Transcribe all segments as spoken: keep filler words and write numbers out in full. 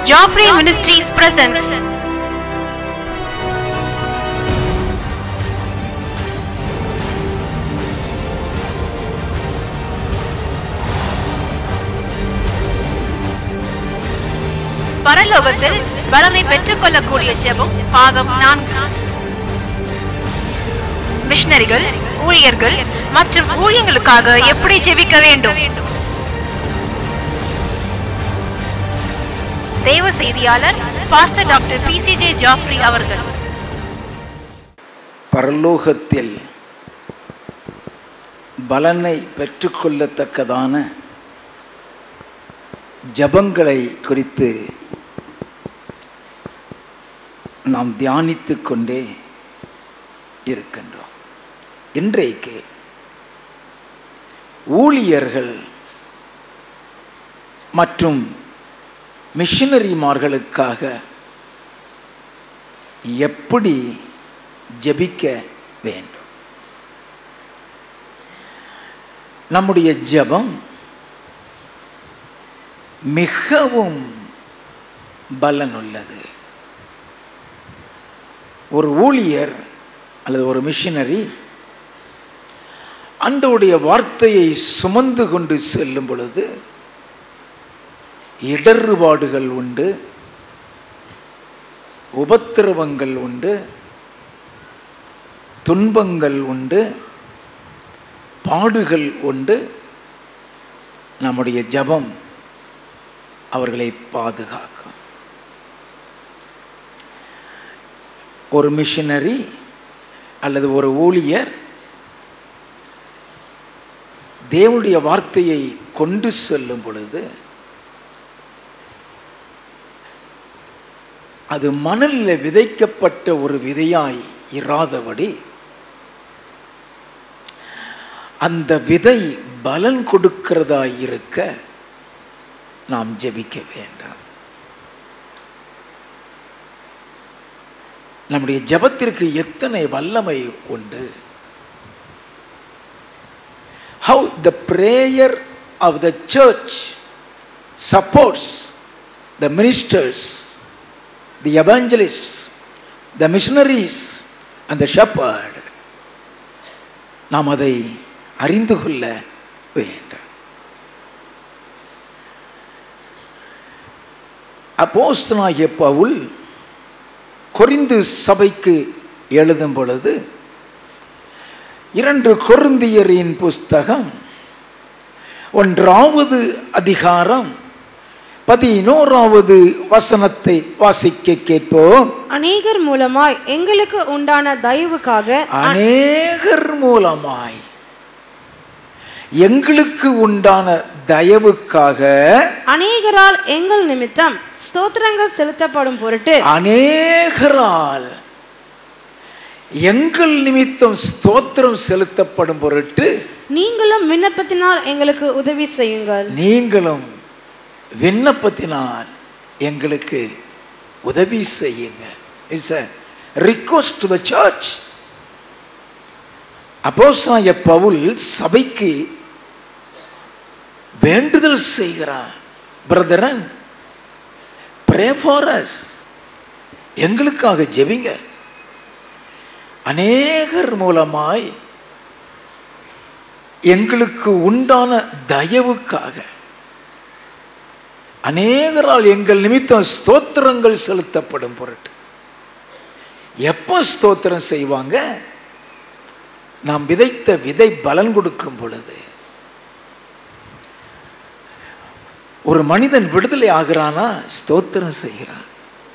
Joffrey Ministries presents பரலோகத்தில் பலனை பெற்றுக் கொள்ளக்கூடிய ஜெபம் பாகம் நான்கு. மிஷனரிகள், ஊழியர்கள் மற்றும் ஊழியங்களுக்காக எப்படி ஜெபிக்க வேண்டும். தேவ செய்தியாளர் pastor doctor P C J Jaffrey அவர்கள். பரலோகத்தில் பலனை பெற்றுக்கொள்ளத்தக்கதான ஜபங்களை குறித்து நாம் தியானித்து கொண்டே இருக்கின்றோம். இன்றைக்கு ஊழியர்கள் மற்றும் மிஷனரிமார்களுக்காக எப்படி ஜெபிக்க வேண்டும். நம்முடைய ஜெபம் மிகவும் பலனுள்ளது. ஒரு ஊழியர் அல்லது ஒரு மிஷனரி ஆண்டவருடைய வார்த்தையை சுமந்து கொண்டு செல்லும் பொழுது இடர்பாடுகள் உண்டு, உபத்திரவங்கள் உண்டு, துன்பங்கள் உண்டு, பாடுகள் உண்டு. நம்முடைய ஜெபம் அவர்களை பாதுகாக்கும். ஒரு மிஷனரி அல்லது ஒரு ஊழியர் தேவனுடைய வார்த்தையை கொண்டு செல்லும் பொழுது அது மணலில் விதைக்கப்பட்ட ஒரு விதையாய் இராதபடி அந்த விதை பலன் கொடுக்கிறதாய் இருக்க நாம் ஜெபிக்க வேண்டாம். நம்முடைய ஜெபத்திற்கு எத்தனை வல்லமை உண்டு. How the prayer of the church supports the ministers, the evangelists, the missionaries and the shepherd. நாம் அதை அறிந்து கொள்ள வேண்டும். அப்போஸ்தலனாகிய பவுல் கொரிந்து சபைக்கு எழுதும் பொழுது இரண்டு கொரிந்தியரின் புஸ்தகம் ஒன்றாவது அதிகாரம் பதினோராவது வசனத்தை வாசிக்க கேட்போம். அநேகர் மூலமாய் எங்களுக்கு உண்டான தயவுக்காக அநேகர் மூலமாய் எங்களுக்கு உண்டான தயவுக்காக அநேகரால் எங்கள் நிமித்தம் ஸ்தோத்திரங்கள் செலுத்தப்படும் பொருட்டு அநேகரால் எங்கள் நிமித்தம் ஸ்தோத்திரம் செலுத்தப்படும் பொருட்டு நீங்களும் விண்ணப்பத்தினால் எங்களுக்கு உதவி செய்யுங்கள். நீங்களும் விண்ணப்பத்தினால் எங்களுக்கு உதவி செய்யுங்கள். It's a request to the church. அப்போஸ்தலனாகிய பவுல் சபைக்கு வேண்டுதல் செய்கிறார். Brethren, pray for us. எங்களுக்காக ஜெபிங்க. அநேகர் மூலமாய் எங்களுக்கு உண்டான தயவுக்காக அநேகரால் எங்கள் நிமித்தம் ஸ்தோத்திரங்கள் செலுத்தப்படும் பொருட்டு. எப்போ ஸ்தோத்திரம் செய்வாங்க? நாம் விதைத்த விதை பலன் கொடுக்கும் பொழுது. ஒரு மனிதன் விடுதலை ஆகிறானா ஸ்தோத்திரம் செய்கிறான்.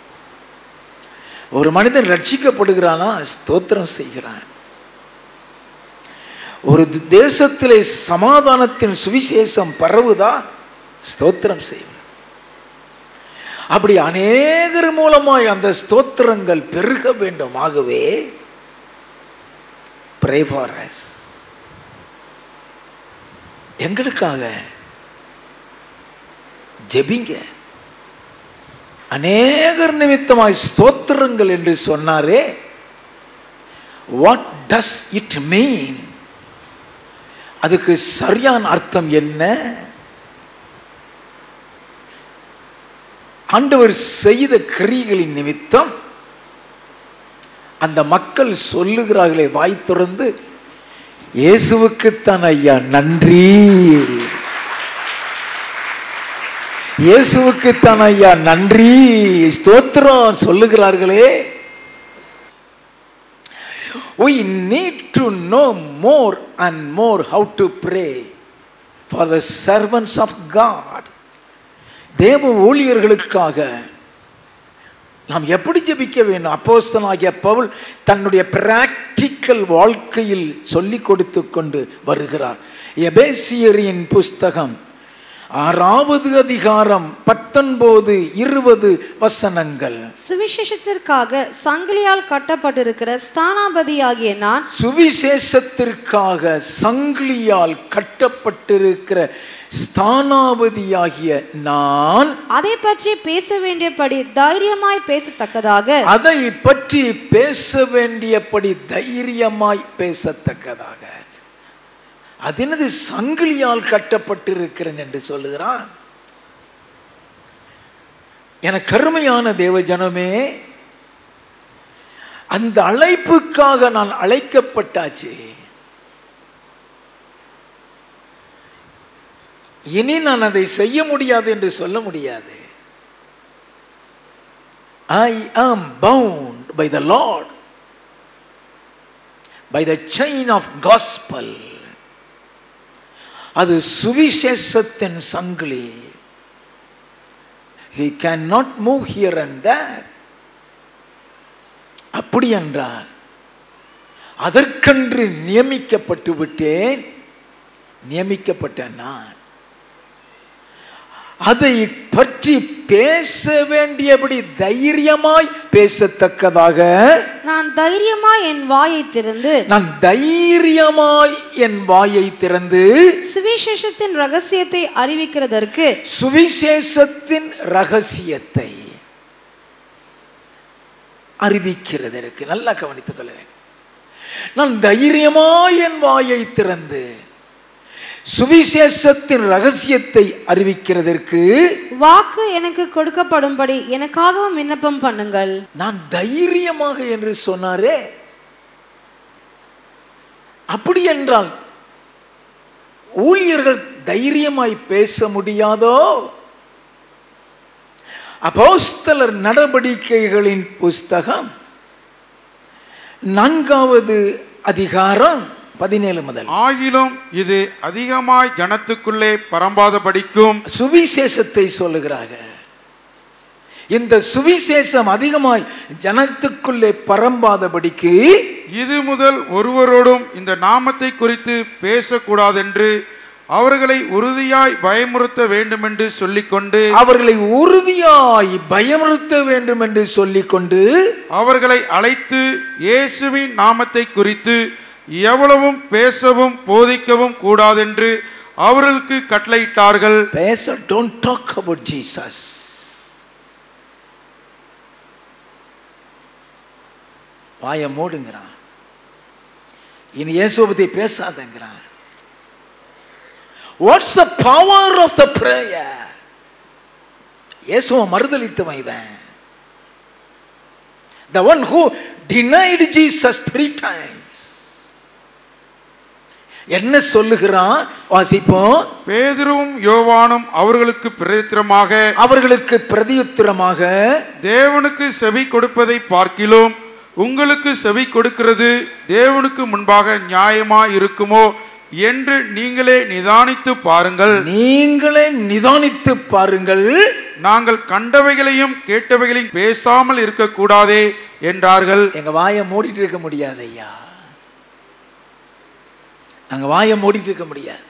ஒரு மனிதன் ரட்சிக்கப்படுகிறானா ஸ்தோத்திரம் செய்கிறான். ஒரு தேசத்திலே சமாதானத்தின் சுவிசேஷம் பரவுதா ஸ்தோத்திரம் செய்கிறான். அப்படி அநேகர் மூலமாய் அந்த ஸ்தோத்திரங்கள் பெருக வேண்டும். ஆகவே pray for us. எங்களுக்காக ஜெபிங்க. அநேகர் நிமித்தமாய் ஸ்தோத்திரங்கள் என்று சொன்னாரே, what does it mean? அதுக்கு சரியான அர்த்தம் என்ன? ஆண்டவர் செய்த கிரியைகளின் நிமித்தம் அந்த மக்கள் சொல்லுகிறார்களே வாய் திறந்து, இயேசுவுக்குத்தான் ஐயா நன்றி, இயேசுவுக்குத்தான் ஐயா நன்றி, ஸ்தோத்திரம் சொல்லுகிறார்களே. We need to know more and more how to pray for the servants of God. தேவ ஊழியர்களுக்காக நாம் எப்படி ஜெபிக்க வேண்டும்? அப்போஸ்தலனாகிய பவுல் தன்னுடைய பிராக்டிக்கல் வாழ்க்கையில் சொல்லிக் கொடுத்து கொண்டு வருகிறார். எபேசியரின் புஸ்தகம் ஆறாவது அதிகாரம் பத்தொன்பது இருபது வசனங்கள். சுவிசேஷத்திற்காக சங்கிலியால் கட்டப்பட்டிருக்கிற ஸ்தானாபதியாகிய நான், சுவிசேஷத்திற்காக சங்கிலியால் கட்டப்பட்டிருக்கிற ஸ்தானாபதியாகிய நான், அதை பற்றி பேச வேண்டியபடி தைரியமாய் பேசத்தக்கதாக, அதை பற்றி பேச வேண்டியபடி தைரியமாய் பேசத்தக்கதாக. அது என்னது? சங்கிலியால் கட்டப்பட்டிருக்கிறேன் என்று சொல்லுகிறான். என கருமையான தேவ ஜனமே, அந்த அழைப்புக்காக நான் அழைக்கப்பட்டாச்சு. இனி நான் அதை செய்ய முடியாது என்று சொல்ல முடியாது. I am bound by the Lord, by the chain of gospel. அது சுவிசேஷத்தின் சங்கிலி. He cannot move here and there. அப்படி என்றால் அதற்கென்று நியமிக்கப்பட்டு விட்டேன். நியமிக்கப்பட்ட நான் அதை பற்றி பேச வேண்டியபடி தைரியமாய் பேசத்தக்கதாக, நான் தைரியமாய் என் வாயை திறந்து நான் தைரியமாய் என் வாயை திறந்து சுவிசேஷத்தின் ரகசியத்தை அறிவிக்கிறதற்கு, சுவிசேஷத்தின் ரகசியத்தை அறிவிக்கிறதற்கு. நல்லா கவனித்துக் கொள்ள வேண்டும். நான் தைரியமாய் என் வாயை திறந்து சுவிசேஷத்தின் ரகசியத்தை அறிவிக்கிறதற்கு வாக்கு எனக்கு கொடுக்கப்படும்படி எனக்காகவும் விண்ணப்பம் பண்ணுங்கள். நான் தைரியமாக என்று சொன்னாரே, அப்படி என்றால் ஊழியர்கள் தைரியமாய் பேச முடியாதோ? அப்போஸ்தலர் நடவடிக்கைகளின் புஸ்தகம் நான்காவது அதிகாரம் பதினேழு முதல். ஆகிலும் இது அதிகமாய் ஜனத்துக்குள்ளே பரம்பாத படிக்கும். சுவிசேஷத்தை சொல்லுகிறார்கள். இந்த சுவிசேஷம் அதிகமாய் ஜனத்துக்குள்ளே பரம்பாதபடிக்கு இது முதல் ஒருவரோடும் இந்த நாமத்தை குறித்து பேசக்கூடாதென்று அவர்களை உறுதியாய் பயமுறுத்த வேண்டும் என்று சொல்லிக்கொண்டு அவர்களை உறுதியாய் பயமுறுத்த வேண்டும் என்று சொல்லிக்கொண்டு அவர்களை அழைத்து இயேசுவின் நாமத்தை குறித்து எவ்வளவும் பேசவும் போதிக்கவும் கூடாதென்று அவர்களுக்கு கட்டளையிட்டார்கள். பேச, don't talk about Jesus. வாயை மூடுங்கிறான். இனி இயேசுவை பத்தி பேசாதங்கிறான். What's the power of the prayer? இயேசுவை மறுதலித்தவன் இவன். The one who denied Jesus three times. என்ன சொல்லுகிறான்? வாசிப்போம். பேதுருவும் யோவானும் அவர்களுக்கு பிரதித்திரமாக அவர்களுக்கு பிரதியுத்திரமாக தேவனுக்கு செவி கொடுப்பதை பார்க்கிலும் உங்களுக்கு செவி கொடுக்கிறது தேவனுக்கு முன்பாக நியாயமா இருக்குமோ என்று நீங்களே நிதானித்து பாருங்கள். நீங்களே நிதானித்து பாருங்கள். நாங்கள் கண்டவைகளையும் கேட்டவைகளையும் பேசாமல் இருக்க கூடாதே என்றார்கள். எங்க வாயை மூடிட்டு இருக்க முடியாது ஐயா. நாங்க வாயை மூடிட்டு இருக்க முடியாது.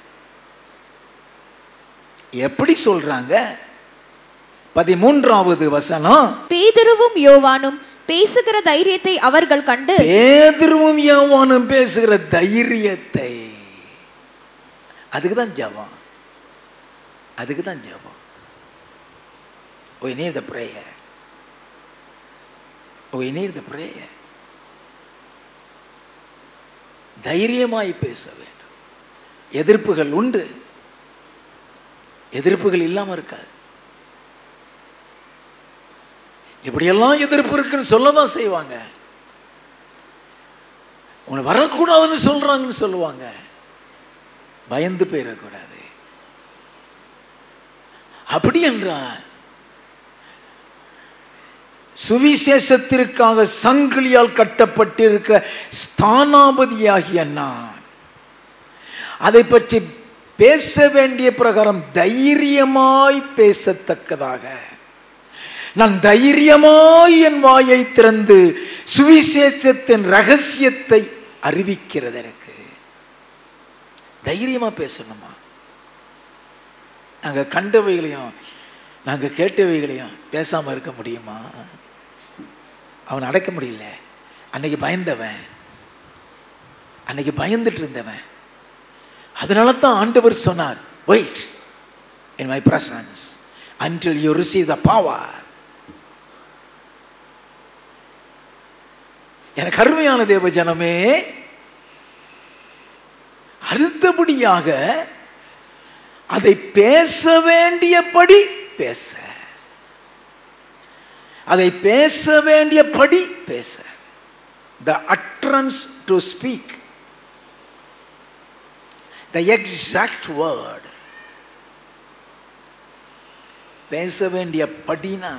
எப்படி சொல்றாங்க? பதிமூன்றாவது வசனம். பேதுருவும் யோவானும் பேசுகிற தைரியத்தை அவர்கள் கண்டு பேதுருவும் யோவானும் பேசுகிற தைரியத்தை, அதுக்கு தான் ஜெபம். அதுக்கு தான் ஜெபம். We need the prayer. We need the prayer. தைரியமாய் பேச வேண்டும். எதிர்ப்புகள் உண்டு, எதிர்ப்புகள் இல்லாமல் இருக்காது. இப்படியெல்லாம் எதிர்ப்பு இருக்குன்னு சொல்லதான் செய்வாங்க. உன்னை வரக்கூடாதுன்னு சொல்றாங்கன்னு சொல்லுவாங்க. பயந்து போயிடக்கூடாது. அப்படி என்றால் சுவிசேஷத்திற்காக சங்கிலியால் கட்டப்பட்டிருக்கிற ஸ்தானாபதியாகிய நான் அதை பற்றி பேச வேண்டிய பிரகாரம் தைரியமாய் பேசத்தக்கதாக நான் தைரியமாய் என் வாயை திறந்து சுவிசேஷத்தின் ரகசியத்தை அறிவிக்கிறது. எனக்கு தைரியமா பேசணுமா? நாங்கள் கண்டவைகளையும் நாங்கள் கேட்டவைகளையும் பேசாம இருக்க முடியுமா? அவன் அடக்க முடியல. அன்னைக்கு பயந்தவன், அன்னைக்கு பயந்துட்டு இருந்தவன். அதனால தான் ஆண்டவர் சொன்னார், wait in my presence until you receive the power. எனக்கு அருமையான தேவ ஜனமே, அடுத்தபடியாக அதை பேச வேண்டியபடி பேச, அதை பேச வேண்டியபடி பேச, the utterance to speak, the exact word. பேச வேண்டிய படினா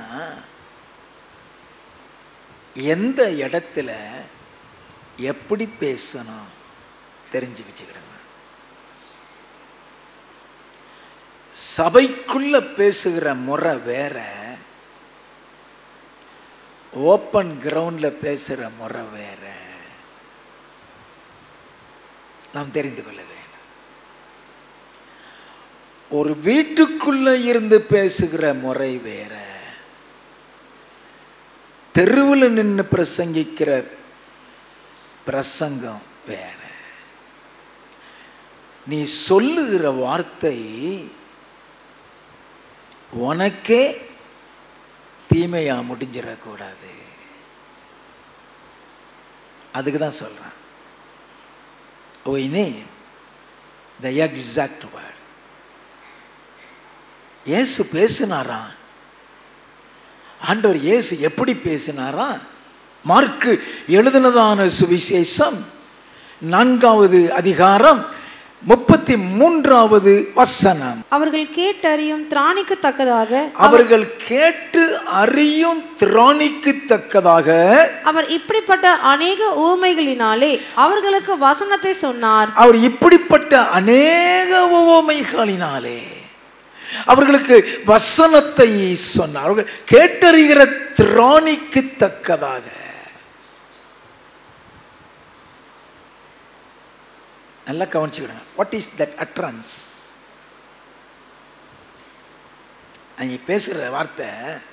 எந்த இடத்துல எப்படி பேசணும் தெரிஞ்சு வச்சுக்கிடுங்க. சபைக்குள்ள பேசுகிற முறை வேற, ஓப்பன் கிரவுண்ட்ல பேசுகிற முறை வேற. நாம் தெரிந்து கொள்ள வேண்டும். ஒரு வீட்டுக்குள்ள இருந்து பேசுகிற முறை வேற, தெருவில் நின்று பிரசங்கிக்கிற பிரசங்கம் வேற. நீ சொல்லுகிற வார்த்தை உனக்கே தீமையா முடிஞ்சிடக்கூடாது. அதுக்கு தான் சொல்றேன், we need the exact word. இயேசு பேசினாரா? ஆண்டவர் இயேசு எப்படி பேசினாரா? மார்க்கு எழுதினதான சுவிசேஷம் நான்காவது அதிகாரம் முப்பத்தி மூன்றாவது வசனம். அவர்கள் கேட்டறியும் திராணிக்கத்தக்கதாக, அவர்கள் கேட்டு அறியும் திராணிக்கத்தக்கதாக அவர் இப்படிப்பட்ட அநேக உவமைகளினாலே அவர்களுக்கு வசனத்தை சொன்னார். அவர் இப்படிப்பட்ட அநேக உவமைகளினாலே அவர்களுக்கு வசனத்தை சொன்னார். அவர்கள் கேட்டறிகிற திராணிக்கத்தக்கதாக. நல்லா கவனிச்சுக்கிடுங்க. What is that utterance? நீ பேசுகிற வார்த்தை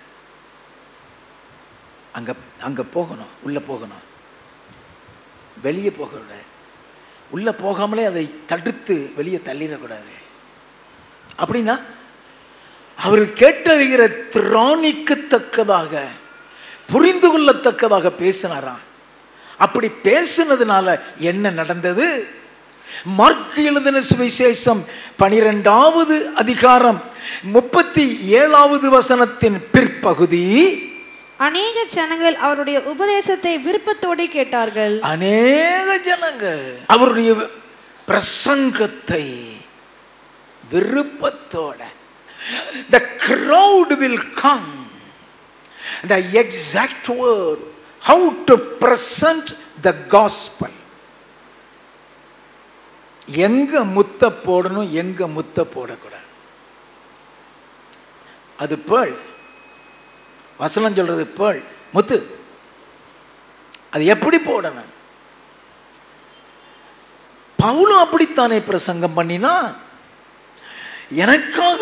அங்கே அங்கே போகணும், உள்ளே போகணும், வெளியே போகக்கூடாது. உள்ளே போகாமலே அதை தடுத்து வெளியே தள்ளிடக்கூடாது. அப்படின்னா அவர்கள் கேட்டறிகிற திராணிக்கத்தக்கதாக, புரிந்து கொள்ளத்தக்கதாக பேசினாராம். அப்படி பேசினதுனால என்ன நடந்தது? மார்க்கு எழுதின சுவிசேஷம் பனிரெண்டாவது அதிகாரம் முப்பத்தி ஏழாவது வசனத்தின் பிற்பகுதி, அநேக ஜனங்கள் அவருடைய உபதேசத்தை விருப்பத்தோடு கேட்டார்கள். அநேக ஜனங்கள் அவருடைய பிரசங்கத்தை விருப்பத்தோட, the crowd will come, the exact word, how to present the gospel. எங்க முத்த போடணும், எங்க முத்த போடக்கூடாது. அது பேள், வசனம் சொல்றது பேள், முத்து. அது எப்படி போடணும்? பவுலும் அப்படித்தானே பிரசங்கம் பண்ணினா, எனக்காக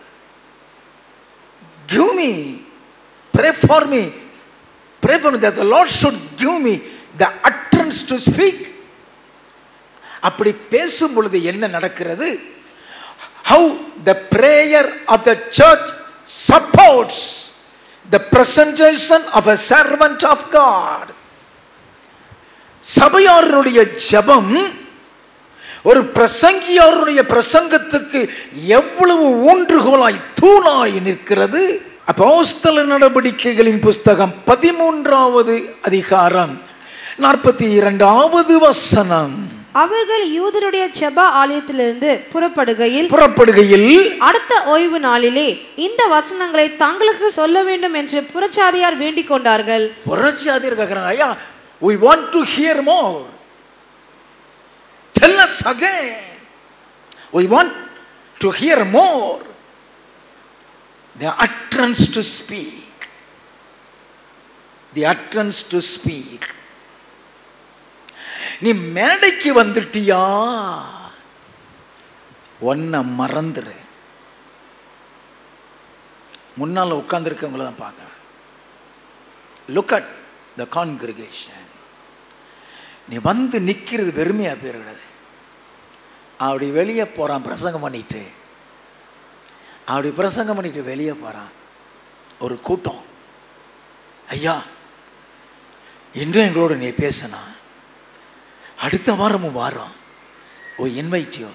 give me, pray for me, pray for me that the Lord should give me the utterance to speak. அப்படி பேசும் பொழுது என்ன நடக்கிறது? How the prayer of the church supports the presentation of a servant of God. சபையாருடைய ஜெபம் ஒரு பிரசங்கியாருடைய பிரசங்கத்துக்கு எவ்வளவு ஊன்றுகோலாய் தூணாய் நிற்கிறது. அப்போஸ்தலர் நடவடிக்கைகளின் புஸ்தகம் பதிமூன்றாவது அதிகாரம் நாற்பத்தி இரண்டாவது வசனம். அவர்கள் யூதருடைய ஜெப ஆலயத்திலிருந்து புறப்படுகையில் புறப்படுகையில் அடுத்த ஓய்வு நாளிலே இந்த வசனங்களை தங்களுக்கு சொல்ல வேண்டும் என்று புறச்சாதியார் வேண்டிக் கொண்டார்கள். புறச்சாதியார் கேக்குறாங்க, ஐயா, we want to hear more, tell us again, we want to hear more. The utterance to speak, the utterance to speak. நீ மேடைக்கு வந்துட்டியா, ஒன்ன மறந்துரு. முன்னால உட்கார்ந்துருக்கவங்கள தான் பார்க்க. Look at the congregation. நீ வந்து நிக்கிறது வெறுமையா போயிடக்கூடாது. அப்படி வெளியே போறான் பிரசங்கம் பண்ணிட்டு, அப்படி பிரசங்கம் பண்ணிட்டு வெளியே போறான் ஒரு கூட்டம். ஐயா, இன்றும் எங்களோட நீ பேசினா அடுத்த வாரமும் வாரம். Oh, invite you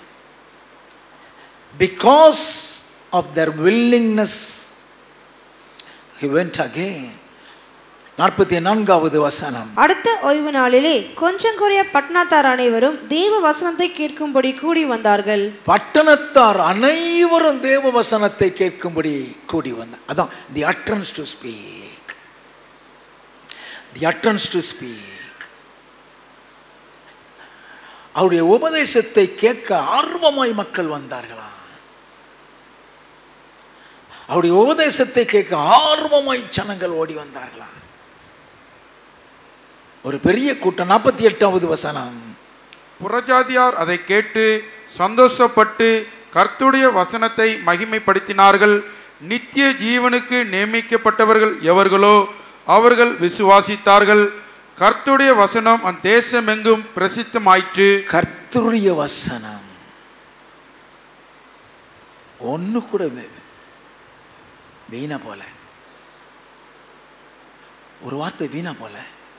because of their willingness he went again. நாற்பத்தி நான்காவது வசனம். அடுத்த ஓய்வு நாளிலே கொஞ்சம் குறைய பட்டணத்தார் அனைவரும் தேவ வசனத்தை கேட்கும்படி கூடி வந்தார்கள். பட்டணத்தார் அனைவரும் தேவ வசனத்தை கேட்கும்படி கூடி வந்தார். அதான் தி utterance to speak, the utterance to speak. அவருடைய உபதேசத்தை கேட்க ஆர்வமாய் மக்கள் வந்தார்களா? அவருடைய உபதேசத்தை கேட்க ஆர்வமாய் ஜனங்கள் ஓடி வந்தார்களா? ஒரு பெரிய கூட்டம். நாற்பத்தி எட்டாவது வசனம். புறஜாதியார் அதை கேட்டு சந்தோஷப்பட்டு கர்த்தருடைய வசனத்தை மகிமைப்படுத்தினார்கள். நித்திய ஜீவனுக்கு நியமிக்கப்பட்டவர்கள் எவர்களோ அவர்கள் விசுவாசித்தார்கள். கர்த்தருடைய வசனம் அந்த தேசம் எங்கும் பிரசித்தமாயிற்று. கர்த்தருடைய வசனம் ஒன்னு கூட வீணா போல, ஒரு வார்த்தை வீணா போல.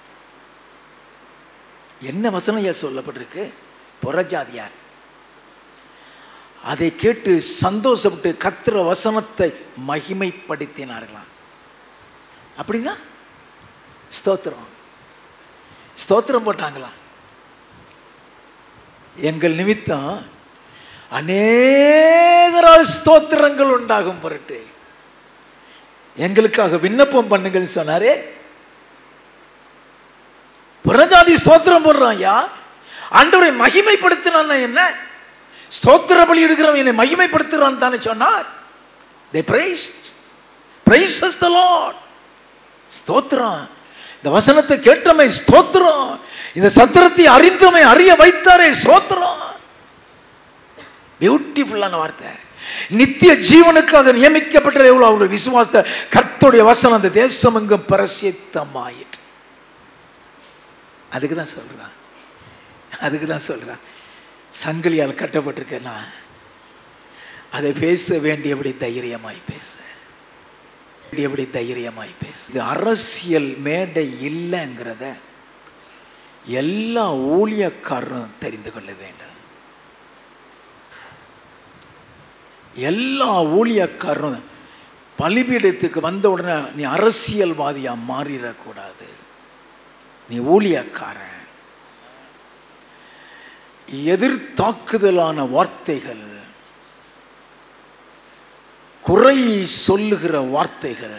என்ன வசனம் சொல்லப்பட்டிருக்கு? புறஜாதியார் அதை கேட்டு சந்தோஷப்பட்டு கர்த்தருடைய வசனத்தை மகிமைப்படுத்தினார்களாம். அப்படின்னா ஸ்தோத்திரம் ஸ்தோத்திரம் போட்டாங்களா? எங்கள் நிமித்தம் அநேகரால் ஸ்தோத்திரங்கள் உண்டாகும் பொருட்டு எங்களுக்காக விண்ணப்பம் பண்ணுங்கள் சொன்னாரே. புறஜாதி ஸ்தோத்திரம் போடுறான். யா, ஆண்டவரை மகிமைப்படுத்தினான். என்ன ஸ்தோத்திர பலி எடுக்கிறவன் என்னை மகிமைப்படுத்துறான் தானே சொன்னார். they praised praises the Lord. ஸ்தோத்திரம். இந்த வசனத்தை கேட்டமை ஸ்தோத்திரம். இந்த சத்திரத்தை அறிந்தமை அறிய வைத்தாரே ஸ்தோத்திரம். பியூட்டிஃபுல்லான வார்த்தை. நித்திய ஜீவனுக்காக நியமிக்கப்பட்ட எவ்வளவு அவர்கள் விசுவாசத்தை கர்த்தருடைய வசனம் அந்த தேசம் எங்கும் பிரசித்தமாயிற்று. அதுக்கு தான் சொல்றான், அதுக்கு தான் சொல்றான். சங்கிலியால் கட்டப்பட்டிருக்கேன்னா அதை பேச வேண்டியபடி தைரியமாய் பேச எப்படி தைரியமாய் பேச. இது அரசியல் மேடை இல்லைங்கிறத எல்லா ஊழியக்காரரும் தெரிந்து கொள்ள வேண்டும். எல்லா ஊழியக்காரரும் பலிபீடத்துக்கு வந்த உடனே நீ அரசியல்வாதியா மாறிடக்கூடாது. நீ ஊழியக்காரன். எதிர்த்தாக்குதலான வார்த்தைகள், குறை சொல்லுகிற வார்த்தைகள்,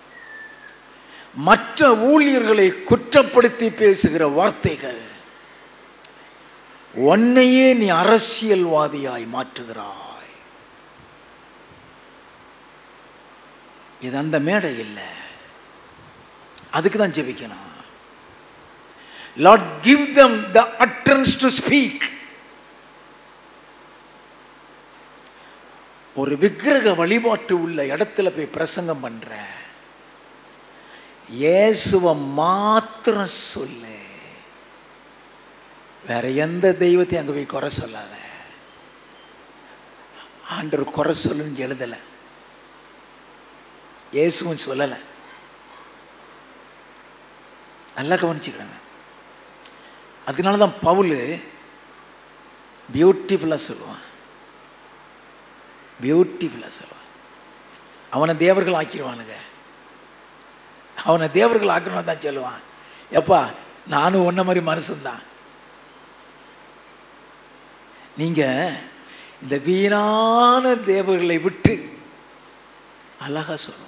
மற்ற ஊழியர்களை குற்றப்படுத்தி பேசுகிற வார்த்தைகள் உன்னையே நீ அரசியல்வாதியாய் மாற்றுகிறாய். இது அந்த மேடை இல்லை. அதுக்கு தான் ஜெபிக்கணும். Lord, give them the utterance to speak. ஒரு விக்கிரக வழிபாட்டு உள்ள இடத்துல போய் பிரசங்கம் பண்ற, இயேசுவை மாத்திரம் சொல்லு. வேற எந்த தெய்வத்தையும் அங்க போய் குறை சொல்லாத. ஆண்டவர் குறை சொல்லுன்னு எழுதலை, இயேசுவும் சொல்லலை. நல்லா கவனிச்சுக்கிறேன். அதனால தான் பவுல் பியூட்டிஃபுல்லாக சொல்லுவான், பியூட்டிஃபுல்லாக சொல்லுவான். அவனை தேவர்கள் ஆக்கிடுவானுங்க. அவனை தேவர்கள் ஆக்கணும் தான் சொல்லுவான். எப்பா நானும் ஒன்ன மாதிரி மனுஷன்தான். நீங்க இந்த வீணான தேவர்களை விட்டு அழகா சொல்லுவான்,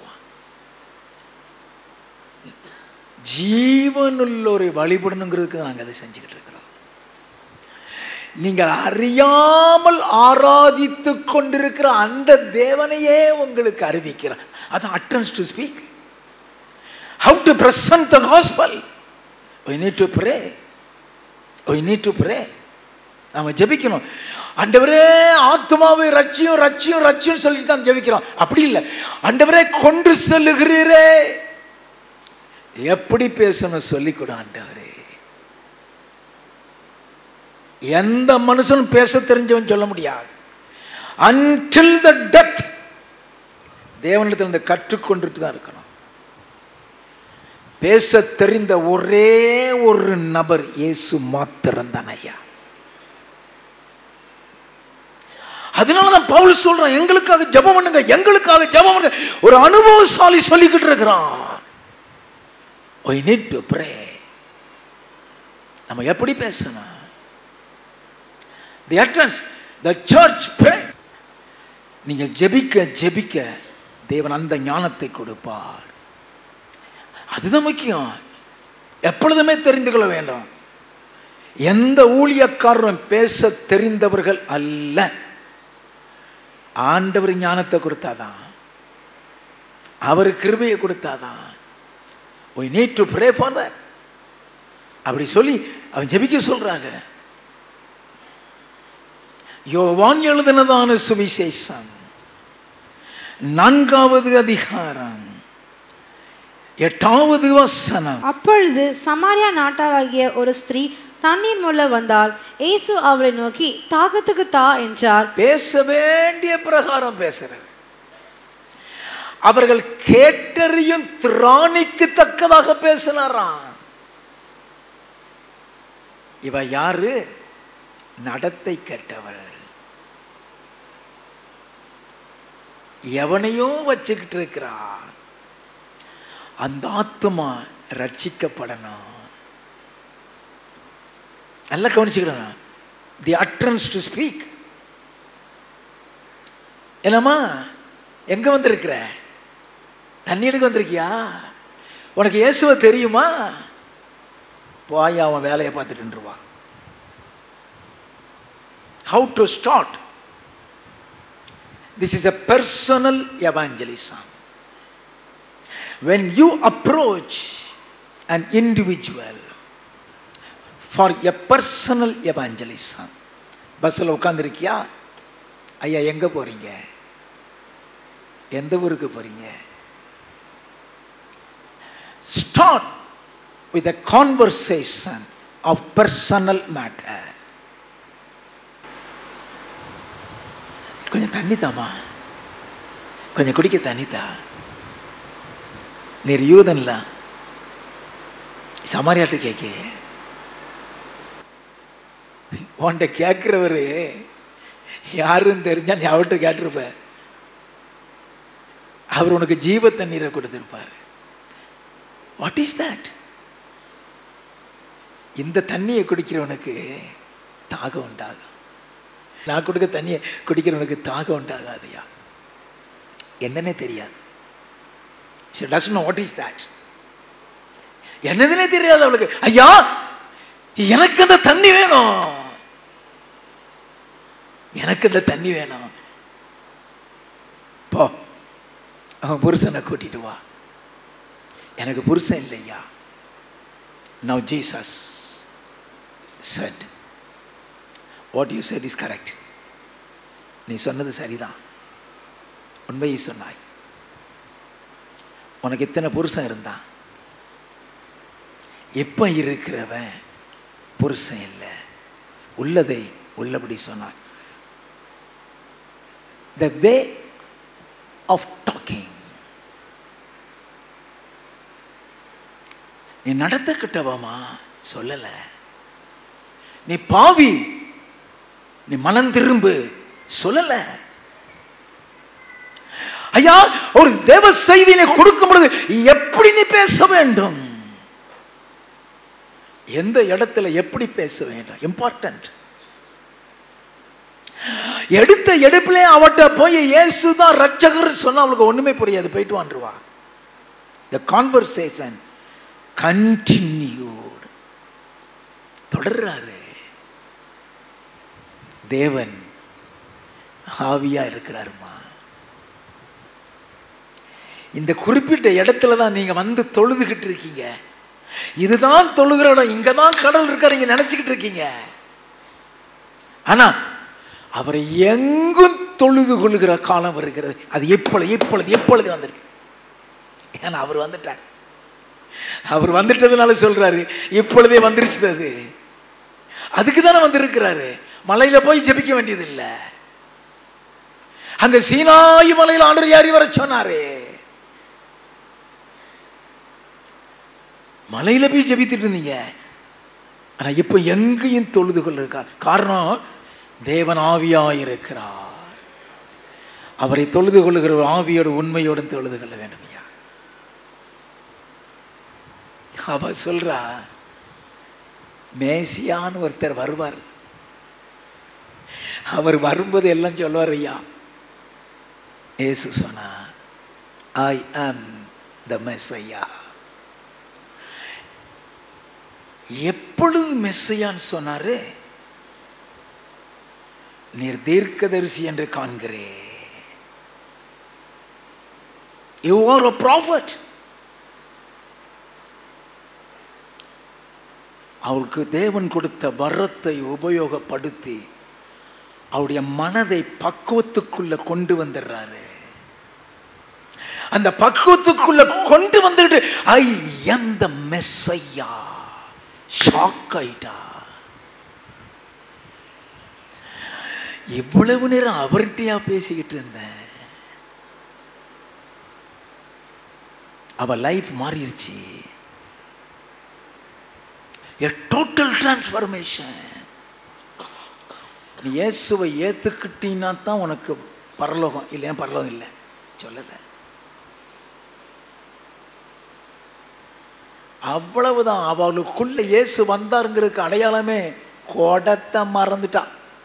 ஜீவனுள்ளோரை வழிபடணுங்கிறதுக்கு நாங்கள் அதை செஞ்சுக்கிட்டு இருக்கிறோம். நீங்கள் அறியாமல் ஆராதித்து கொண்டிருக்கிற அந்த தேவனையே உங்களுக்கு அறிவிக்கிறார். அதான் utterance to speak. How to present the gospel. We need to pray. We need to pray. நாம ஜெபிக்கணும். ஆண்டவரே ஆத்துமாவை ரட்சியும் ரட்சியும் ரட்சியும் சொல்லிட்டு தான் ஜெபிக்கிறோம். அப்படி இல்லை, ஆண்டவரே கொண்டு செல்லுகிறீரே, எப்படி பேசணும் சொல்லிக் கொடு ஆண்டவரே. எந்த மனுஷனும் பேச தெரிஞ்சவன் சொல்ல முடியாது. until the death தேவனிடத்தில் இந்த கற்றுக்கொண்டுட்டு தான் இருக்கணும். பேச தெரிந்த ஒரே ஒரு நபர் இயேசு மாத்திரம் தான் ஐயா. அதனாலதான் பவுல் சொல்றான், எங்களுக்காக ஜெபம் பண்ணுங்க, எங்களுக்காக ஜெபம் பண்ணுங்க. ஒரு அனுபவசாலி சொல்லிக்கிட்டு இருக்கிறான். we need to pray. நம்ம எப்படி பேசணும்? the utterance, the church pray. நீங்க ஜெபிக்க ஜெபிக்க தேவன் அந்த ஞானத்தை கொடுப்பார். அதுதான் முக்கியம். எப்பொழுதுமே தெரிந்து கொள்ள வேண்டும், எந்த ஊழியக்காரரும் பேச தெரிந்தவர்கள் அல்ல. ஆண்டவர் ஞானத்தை கொடுத்தாதான், அவர் கிருபையை கொடுத்தாதான். we need to pray for that. அப்படி சொல்லி அவன் ஜெபிக்க சொல்றாங்க. யோவான் எழுதினதான சுவிசேஷம் நான்காவது அதிகாரம் எட்டாவது வசனம். அப்பொழுது சமாரியா நாட்டாளாகிய ஒரு ஸ்திரீ தண்ணீர் முள்ள வந்தால் இயேசு அவளை நோக்கி தாகத்துக்கு தா என்றார். பேச வேண்டிய பிரகாரம் பேசுறார். அவர்கள் கேட்டறியும் திராணிக்கு தக்கதாக பேசினாராம். இவ யாரு? நடத்தை கெட்டவள். எவனையோ வச்சுக்கிட்டு இருக்கிறா. அந்த ஆத்துமா ரட்சிக்கப்படணும். நல்லா கவனிச்சுக்கிறேன். தி utterance to speak. என்னம்மா எங்க வந்திருக்கிற? தண்ணி எடுக்க வந்திருக்கியா? உனக்கு இயேசுவை தெரியுமா? போய் அவன் வேலையை பார்த்துட்டு வா. How to start? This is a personal evangelism. When you approach an individual for a personal evangelism, பஸ்ஸில் உட்காந்துருக்கியா? ஐயா எங்கே போகிறீங்க? எந்த ஊருக்கு போகிறீங்க? Start with a conversation of personal matter. கொஞ்சம் தண்ணி தாமா, கொஞ்சம் குடிக்க தண்ணி தா. நீர் யூதன்ல சமாரியாட்ட கேட்க, உன்கிட்ட கேட்கிறவரு யாருன்னு தெரிஞ்சா நீ அவர்கிட்ட கேட்டிருப்ப. அவர் உனக்கு ஜீவ தண்ணீரை கொடுத்திருப்பார். What is that? இந்த தண்ணியை குடிக்கிறவனுக்கு தாகம் உண்டாகும். நான் கொடுக்க தண்ணியை குடிக்கிறவனுக்கு தாகம் உண்டாகாதையா? என்னன்னே தெரியாது. She doesn't know what is that. என்னதுன்னே தெரியாது அவளுக்கு. ஐயா எனக்கு அந்த தண்ணி வேணும், எனக்கு அந்த தண்ணி வேணும். போ அவன் புருஷனை கூட்டிட்டு வா. எனக்கு புருஷன் இல்லையா? Now Jesus said, what you said is correct. நீ சொன்னது சரிதான், உண்மையை சொன்னாய். உனக்கு எத்தனை புருஷன் இருந்தான்? எப்ப இருக்கிறவன் புருஷன் இல்லை. உள்ளதை உள்ளபடி சொன்னாய். The way of talking. நீ நடத்த கிட்டவாமா சொல்லல. நீ பாவி, நீ மனம் திரும்பு சொல்லல. ஐயா ஒரு தேவ செய்தியை கொடுக்கும் பொழுது எப்படி நீ பேச வேண்டும், எந்த இடத்துல எப்படி பேச வேண்டும், இம்பார்ட்டன்ட். எடுத்த எடுப்பிலே அவட்ட போய் இயேசுதான் ரட்சகர் சொன்னா அவளுக்கு ஒண்ணுமே புரியாது, போயிட்டு வந்துருவா. The conversation continued. தொடர்றாரு. தேவன் ஆவியா இருக்கிறாருமா. இந்த குறிப்பிட்ட இடத்துல தான் நீங்க வந்து தொழுதுகிட்டு இருக்கீங்க. இதுதான் தொழுகிற இடம், இங்கதான் கடவுள் இருக்காரு நீங்க நினைச்சுக்கிட்டு இருக்கீங்க. ஆனா அவரை எங்கும் தொழுது கொள்ளுகிற காலம் வருகிறது. அது எப்பொழுது எப்பொழுது எப்பொழுது வந்திருக்கு. ஏன்னா அவர் வந்துட்டார். அவர் வந்துட்டதுனால சொல்றாரு இப்பொழுதே வந்துருச்சு. அது அதுக்கு தானே வந்திருக்கிறாரு. மலையில போய் ஜெபிக்க வேண்டியது இல்லை. அங்க சீனாய் மலையில் ஆண்டவர் ஏறி வர சொன்னாரு. மலையில போய் ஜெபித்துட்டு இருந்தீங்க. ஆனா இப்ப எங்கேயும் தொழுது கொள்ளிருக்கார். காரணம் தேவன் ஆவியாயிருக்கிறார். அவரை தொழுது கொள்ளுகிற ஒரு ஆவியோடு உண்மையோடு தொழுது கொள்ள வேண்டும். அவ சொல்றா மேசியான்னு ஒருத்தர் வருவார். அவர் வரும்போது எல்லாம் சொல்வார். ஐயா இயேசு சொன்னா ஐ ஆம் த மெஸ்ஸையா. எப்பொழுது மெஸ்ஸையான்னு சொன்னாரு? நீர் தீர்க்கதரிசி என்று காண்கிறே. You are a prophet. அவளுக்கு தேவன் கொடுத்த வரத்தை உபயோகப்படுத்தி அவருடைய மனதை பக்குவத்துக்குள்ள கொண்டு வந்துடுறாரு. அந்த பக்குவத்துக்குள்ள கொண்டு வந்துட்டு I am the Messiah. Shock ஆயிட்டா. இவ்வளவு நேரம் அவர்கிட்டயா பேசிக்கிட்டு இருந்தேன். அவ லைஃப் மாறிடுச்சு. A total transformation. நீ இயேசுவை ஏத்துக்கிட்டீன்னா தான் உனக்கு பரலோகம், இல்லையா பரலோகம் இல்லை சொல்லல. அவ்வளவுதான். அவளுக்குள்ள இயேசு வந்தாருங்கிறதுக்கு அடையாளமே கொடத்தை மறந்துட்டா.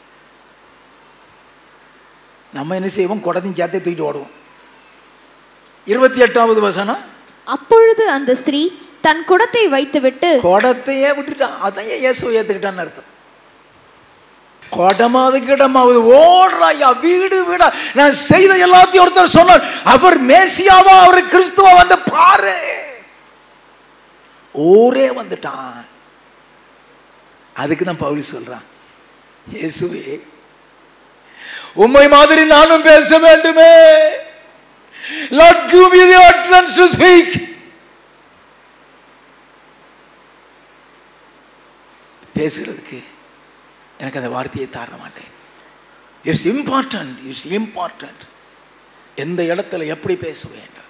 நம்ம என்ன செய்வோம்? கொடத்தையும் சேர்த்தே தூக்கிட்டு ஓடுவோம். இருபத்தி எட்டாவது வசனம். அப்பொழுது அந்த ஸ்திரீ தன் குடத்தை வைத்துவிட்டு குடத்தையே விட்டுட்டான். அதான் இயேசுவை ஏத்துக்கிட்டான்னு அர்த்தம். குடமாவது கிடமாவது ஓடுறாயா வீடு வீடா. நான் செய்த எல்லாத்தையும் ஒருத்தர் சொன்னார், அவர் மேசியாவா அவர் கிறிஸ்துவா வந்து பாரு. ஊரே வந்துட்டான். அதுக்கு தான் பவுல் சொல்றான், இயேசுவே உம்மை மாதிரி நானும் பேச வேண்டுமே. Lord, give me the utterance to speak. பேசுறதுக்கு எனக்கு அந்த வார்த்தையை தர மாட்டேன். It's important. It's important. எந்த இடத்துல எப்படி பேச வேண்டும்.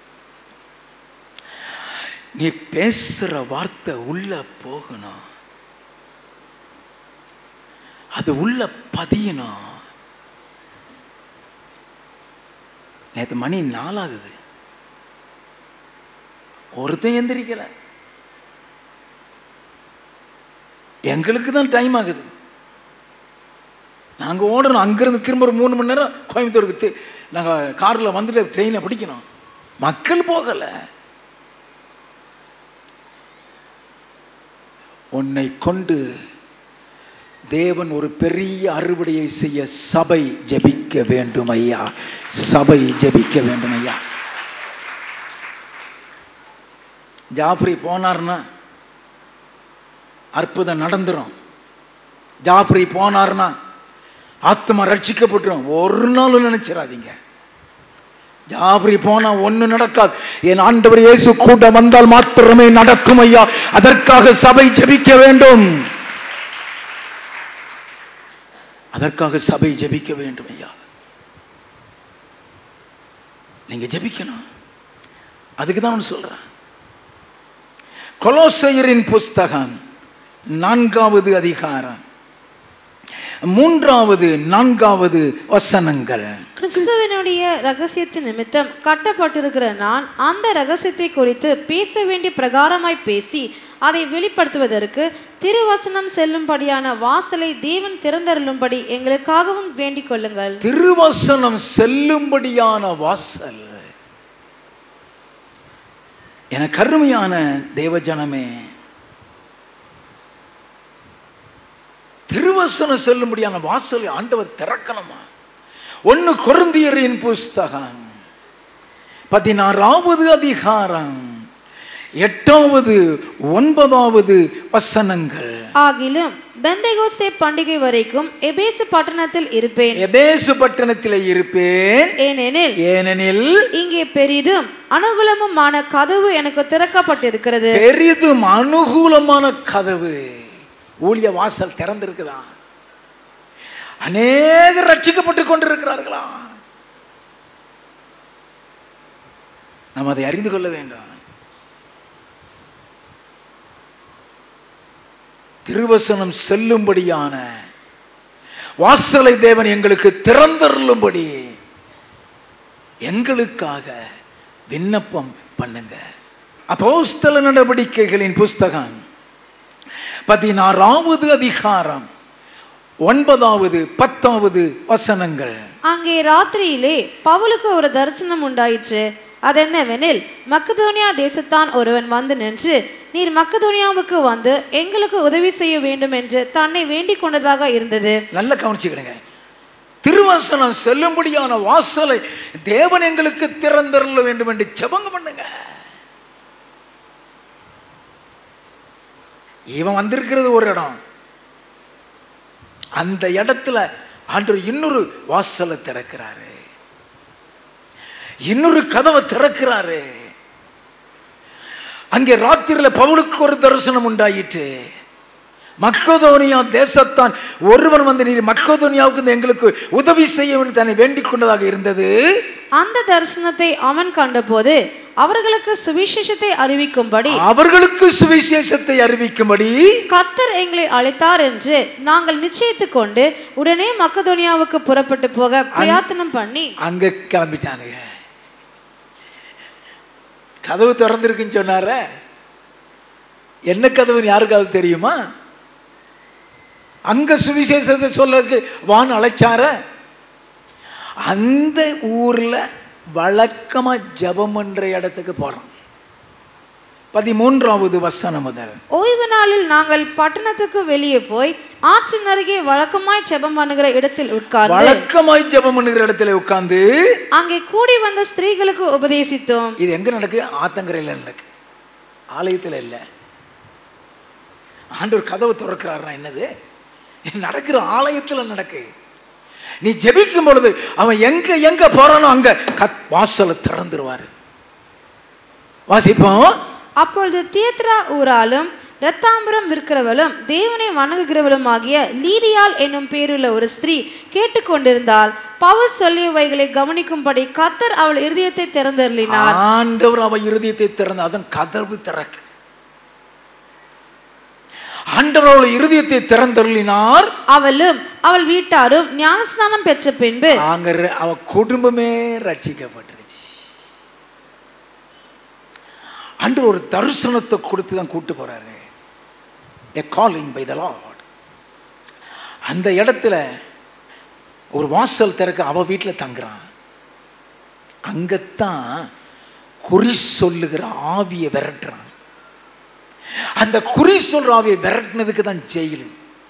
நீ பேசுற வார்த்தை உள்ள போகணும். அது உள்ள பதியணும். நேற்று மணி நாலாகுது, ஒருத்தன் எந்திரிக்கல. எங்களுக்கு தான் டைம் ஆகுது. நாங்கள் ஓடணும். அங்கிருந்து திரும்ப ஒரு மூணு மணி நேரம் கோயம்புத்தூருக்கு நாங்கள் காரில் வந்துட்டு ட்ரெயினை பிடிக்கணும். மக்கள் போகலை. உன்னை கொண்டு தேவன் ஒரு பெரிய அறுவடையை செய்ய சபை ஜெபிக்க வேண்டும் ஐயா. சபை ஜெபிக்க வேண்டும் ஐயா. ஜாஃப்ரி போனார்னா அற்புதம் நடந்துரும். ஜாஃப்ரி போனார்னா ஆத்மா ரட்சிக்கப்பட்டுரும். ஒரு நாள் நினைச்சிடாதீங்க. ஜாஃப்ரி போனா ஒண்ணு நடக்காது. என் ஆண்டவர் இயேசு கூட வந்தால் மாத்திரமே நடக்கும் ஐயா. அதற்காக சபை ஜெபிக்க வேண்டும். அதற்காக சபை ஜெபிக்க வேண்டும் ஐயா. நீங்க ஜெபிக்கணும். அதுக்கு தான் சொல்றேன். கொலோசையரின் புஸ்தகம் நான்காவது அதிகாரம் மூன்றாவது நான்காவது வசனங்கள். கிறிஸ்துவனுடைய ரகசியத்தின் நிமித்தம் கட்டப்பட்டிருக்கிற நான் அந்த ரகசியத்தை குறித்து பேச வேண்டிய பிரகாரமாய் பேசி அதை வெளிப்படுத்துவதற்கு திருவசனம் செல்லும்படியான வாசலை தேவன் திறந்தருளும்படி எங்களுக்காகவும் வேண்டிக் கொள்ளுங்கள். திருவசனம் செல்லும்படியான வாசல். என கருமையான தேவஜனமே, திருவசனம் செல்லும்படியான வாசலை ஆண்டவர் திறக்கணுமா? ஒன்னு கொரிந்தியரின் புஸ்தகம் பதினாறாவது அதிகாரம் எட்டாவது ஒன்பதாவது வசனங்கள். ஆகிலும் பெந்தெகோஸ்தே பண்டிகை வரைக்கும் எபேசு பட்டணத்தில் இருப்பேன் எபேசு பட்டணத்தில் இருப்பேன் ஏனெனில் ஏனெனில் இங்கே பெரிதும் அனுகூலமுமான கதவு எனக்கு திறக்கப்பட்டிருக்கிறது. பெரிதும் அனுகூலமான கதவு, ஊழிய வாசல் திறந்திருக்குதா? அநேகர் ரட்சிக்கப்பட்டு கொண்டிருக்கிறார்களா? நாம் அதை அறிந்து கொள்ள வேண்டும். திருவசனம் செல்லும்படியான வாசலை தேவன் எங்களுக்கு திறந்தருளும்படி எங்களுக்காக விண்ணப்பம் பண்ணுங்க. அப்போஸ்தல நடவடிக்கைகளின் புஸ்தகம் பதினாறாவது அதிகாரம் ஒன்பதாவது பத்தாவது வசனங்கள். அங்கே ராத்திரியிலே பவுலுக்கு ஒரு தரிசனம் உண்டாயிற்று. அதென்னவெனில், மக்கதோனியா தேசத்தான் ஒருவன் வந்து நின்று, நீர் மக்கதோனியாவுக்கு வந்து எங்களுக்கு உதவி செய்ய வேண்டும் என்று தன்னை வேண்டிக் கொண்டதாக இருந்தது. நல்ல கவனிச்சுக்கிடுங்க. திருவசனம் செல்லும்படியான வாசலை தேவன் எங்களுக்கு திறந்தருள வேண்டும் என்று ஜெபங்க பண்ணுங்க. இவன் வந்திருக்கிறது ஒரு இடம், அந்த இடத்துல ஆண்டவர் இன்னொரு வாசலை திறக்கிறாரு, இன்னொரு கதவை திறக்கிறாரு. அங்கே ராத்திரியில பவுலுக்கு ஒரு தரிசனம் உண்டாயிற்று. மக்கதோனியா தேசத்தான் ஒருவன் வந்து நீர் மக்கதோனியாவுக்கு எங்களுக்கு உதவி செய்ய வேண்டும் தன்னை வேண்டிக் கொண்டதாக இருந்தது. அந்த தரிசனத்தை அவன் கண்டபோது அவர்களுக்கு சுவிசேஷத்தை அறிவிக்கும்படி அவர்களுக்கு சுவிசேஷத்தை அறிவிக்கும்படி கர்த்தர் எங்களை அழைத்தார் என்று நாங்கள் நிச்சயித்துக் கொண்டு உடனே மக்கதோனியாவுக்கு புறப்பட்டு போக பிரயத்தனம் பண்ணி அங்க கிளம்பிட்டானுங்க. கதவு திறந்திருக்குன்னு சொன்னார, என்ன கதவுன்னு யாருக்காவது தெரியுமா? அங்க சுவிசேஷத்தை சொல்லக்கு வான் அழைச்சார. அந்த ஊர்ல வழக்கமா ஜபம் என்ற இடத்துக்கு போறோம். பதிமூன்றாவது வசனம் முதல். ஓய்வு நாளில் நாங்கள் பட்டணத்துக்கு வெளியே போய் ஆற்றின் அருகே வழக்கமாய் ஜெபம் பண்ணுகிற இடத்தில் உட்கார்ந்து வழக்கமாய் ஜெபம் பண்ணுகிற இடத்துல உட்கார்ந்து அங்கே கூடி வந்த ஸ்திரீகளுக்கு உபதேசித்தோம். இது எங்க நடக்கு? ஆத்தங்கரையில் நடக்கு, ஆலயத்தில் இல்ல. ஆண்டவர் கதவு திறக்கிறாருன்னா என்னது? நடக்கிற ஆலயத்தில் நடக்கு. நீ ஜெபிக்கும் பொழுது அவன் எங்க எங்க போறானோ அங்க வாசலை திறந்துருவாரு. வாசிப்போம். அப்பொழுது தியத்ரா ஊராலும் இரத்தாம்பரம் விற்கிறவளும் தேவனை வணங்குகிறவளும் ஆகிய லீதியாள் என்னும் பேருள்ள ஒரு ஸ்திரீ கேட்டுக்கொண்டிருந்தாள். பவுல் சொல்லியவைகளை கவனிக்கும்படி கர்த்தர் அவள் இருதயத்தை திறந்தருளினார். ஆண்டவர் அவள் இருதயத்தை திறந்த அதன் கதவு திறக்க ஆண்டவர் அவள் இருதயத்தை திறந்தருளினார். அவளும் அவள் வீட்டாரும் ஞானஸ்நானம் பெற்ற பின்பு அங்க அவ குடும்பமே ரட்சிக்கப்பட்டிருச்சு. ஆண்டவர் ஒரு தரிசனத்தை கொடுத்து தான் கூட்டு போறாரு. A calling by the Lord. அந்த இடத்துல ஒரு வாசல் திறக்க அவ வீட்டில் தங்குறான். அங்கத்தான் குறி சொல்லுகிற ஆவியை விரட்டுறான். அந்த குறி சொல்ற ஆவியை விரட்டினதுக்கு தான் ஜெயிலு.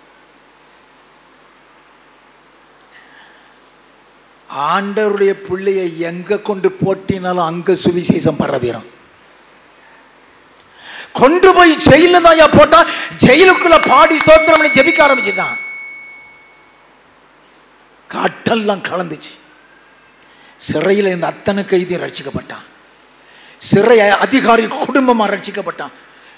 ஆண்டவருடைய பிள்ளையை எங்க கொண்டு போட்டினாலும் அங்க சுவிசேஷம் பரவிடும். கொண்டு போய் ஜெயில தான் போட்டா ஜெயிலுக்குள்ள பாடி ஸ்தோத்திரம் ஜெபிக்க ஆரம்பிச்சுட்டான். காட்டெல்லாம் கலந்துச்சு. சிறையில் இந்த அத்தனை கைதியும் ரட்சிக்கப்பட்டான். சிறை அதிகாரி குடும்பமா ரட்சிக்கப்பட்டான்.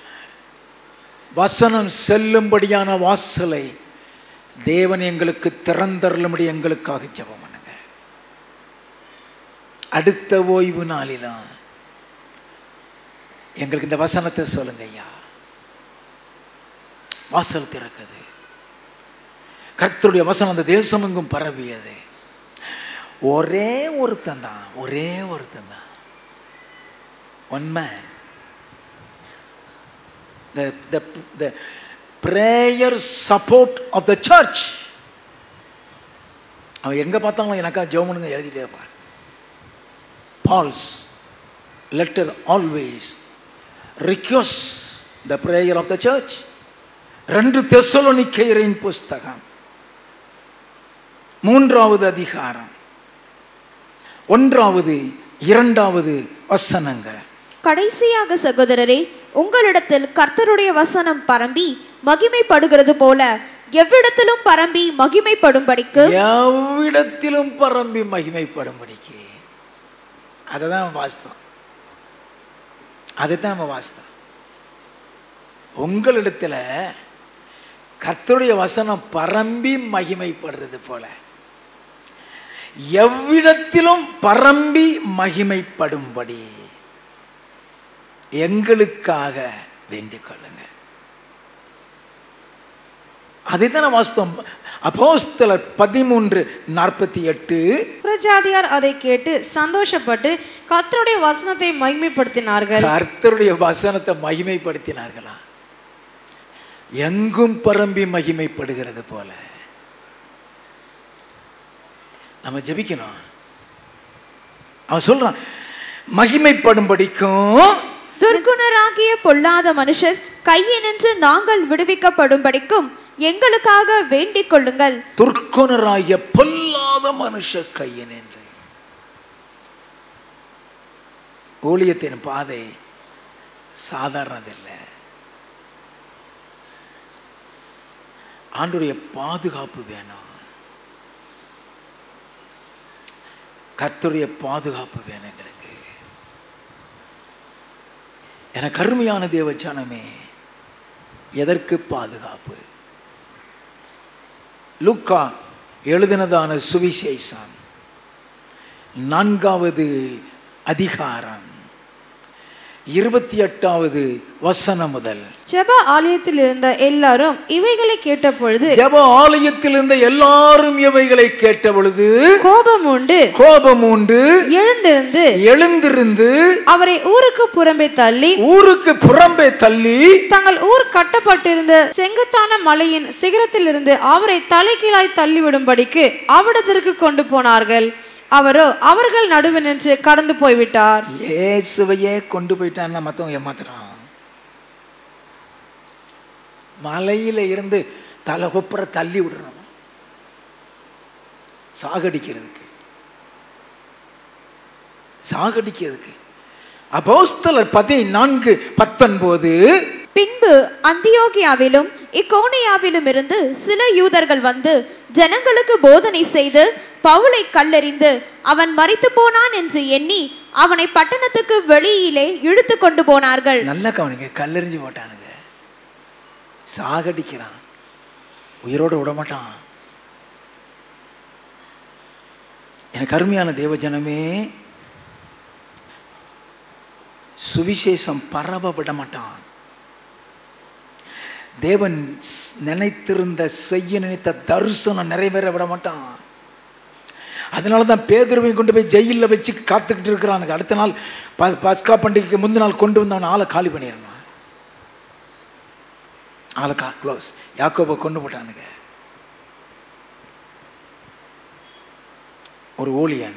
வசனம் செல்லும்படியான வாசலை தேவன் எங்களுக்கு திறந்தருளும்படி எங்களுக்காக ஜெபம் பண்ணுங்க. அடுத்த ஓய்வு நாளிலாம் எங்களுக்கு இந்த வசனத்தை சொல்லுங்க ஐயா. வாசல் திறக்குது. கர்த்தருடைய வசனம் அந்த தேசமெங்கும் பரவியது. ஒரே ஒருத்தன் தான், ஒரே ஒருத்தன் தான். One man. The, the, the prayer support of the church. அவன் எங்க பார்த்தாலும் எனக்கா ஜெபம்னுங்க எழுதிட்டே இருப்பான். Paul's letter always requests the prayer of the church. ரெண்டு தெசலோனிக்கேயரின் புஸ்தகம் மூன்றாவது அதிகாரம் ஒன்றாவது இரண்டாவது வசனங்கள். கடைசியாக சகோதரரே, உங்களிடத்தில் கர்த்தருடைய வசனம் பரம்பி மகிமைப்படுகிறது போல எவ்விடத்திலும் பரம்பி மகிமைப்படும்படிக்கு எவ்விடத்திலும் பரம்பி மகிமைப்படும்படிக்கு. அதை தான் வாஸ்தவம், அதை தான் நம்ம வாஸ்தவம். உங்களிடத்தில் கர்த்தருடைய வசனம் பரம்பி மகிமைப்படுறது போல எவ்விடத்திலும் பரம்பி மகிமைப்படும்படி எங்களுக்காக வேண்டிக் கொள்ளுங்க. அதுதான் வாஸ்தவம். அப்போஸ்தலர் பதிமூன்று நாற்பத்தி எட்டு. புறஜாதியார் அதை கேட்டு சந்தோஷப்பட்டு கர்த்தருடைய வசனத்தை மகிமைப்படுத்தினார்கள். கர்த்தருடைய வசனத்தை மகிமைப்படுத்தினார்களா? எங்கும் பரம்பி மகிமைப்படுகிறது போல நம்ம ஜெபிக்கணும். அவன் சொல்றான் மகிமைப்படும்படிக்கும் துர்குணராகிய பொல்லாத மனுஷர் கையினின்று நாங்கள் விடுவிக்கப்படும்படிக்கும் எங்களுக்காக வேண்டிக் கொள்ளுங்கள். துர்க்குணராகிய பொல்லாத மனுஷர் கையினின்று. ஊழியத்தின் பாதை சாதாரணதில்லை. ஆண்டவருடைய பாதுகாப்பு வேணும், கர்த்தருடைய பாதுகாப்பு வேணும் எங்களுக்கு. என கருமையான தேவஜனமே, எதற்கு பாதுகாப்பு? லூக்கா எழுதினதான சுவிசேஷம் நான்காவது அதிகாரம் இருபத்தி எட்டாவது வசனம் முதல். ஜெப ஆலயத்தில் இருந்த எல்லாரும் இவைகளை கேட்ட பொழுது ஜெப ஆலயத்தில் இருந்த எல்லாரும் இவைகளை கேட்ட பொழுது கோபம் உண்டு கோபம் உண்டு எழுந்திருந்து எழுந்திருந்து அவரை ஊருக்கு புறம்பே தள்ளி ஊருக்கு புறம்பே தள்ளி தங்கள் ஊர் கட்டப்பட்டிருந்த செங்குத்தான மலையின் சிகரத்தில் இருந்து அவரை தலைகீழாய் தள்ளிவிடும்படிக்கு அவ்விடத்திற்கு கொண்டு போனார்கள். அவரோ அவர்கள் நடுவே நின்று கடந்து போய்விட்டார். இயேசுவையே கொண்டு போயிட்டான்னா மற்றவங்க ஏமாத்துறான். மலையில இருந்து தலை கொப்புற தள்ளி விடுறோம் சாகடிக்கிறதுக்கு சாகடிக்கிறதுக்கு. அப்போஸ்தலர் பதினான்கு பத்தொன்பது. பின்பு அந்தியோகியாவிலும் இக்கோனியாவிலும் இருந்து சில யூதர்கள் வந்து ஜனங்களுக்கு போதனை செய்து பவுலை கல்லெறிந்து அவன் மரித்து போனான் என்று எண்ணி அவனை பட்டணத்துக்கு வெளியிலே இழுத்து கொண்டு போனார்கள். நல்ல கவனிங்க, கல்லெறிஞ்சு போட்டானுங்க, சாகடிக்கிறான், உயிரோடு விடமாட்டான். எனக்கு அருமையான தேவஜனமே, சுவிசேஷம் பரவ விட மாட்டான். தேவன் நினைத்திருந்த செய்ய நினைத்த தரிசனம் நிறைவேற விட மாட்டான். அதனால தான் பேதுருவையும் கொண்டு போய் ஜெயிலில் வச்சு காத்துக்கிட்டு இருக்கிறானுங்க. அடுத்த நாள் பஸ்கா பண்டிகைக்கு முந்தின நாள் கொண்டு வந்து அவனை ஆளை காலி பண்ணிடணும். ஆளை கா க்ளோஸ் யாக்கோபை கொண்டு போட்டானுங்க. ஒரு ஊழியன்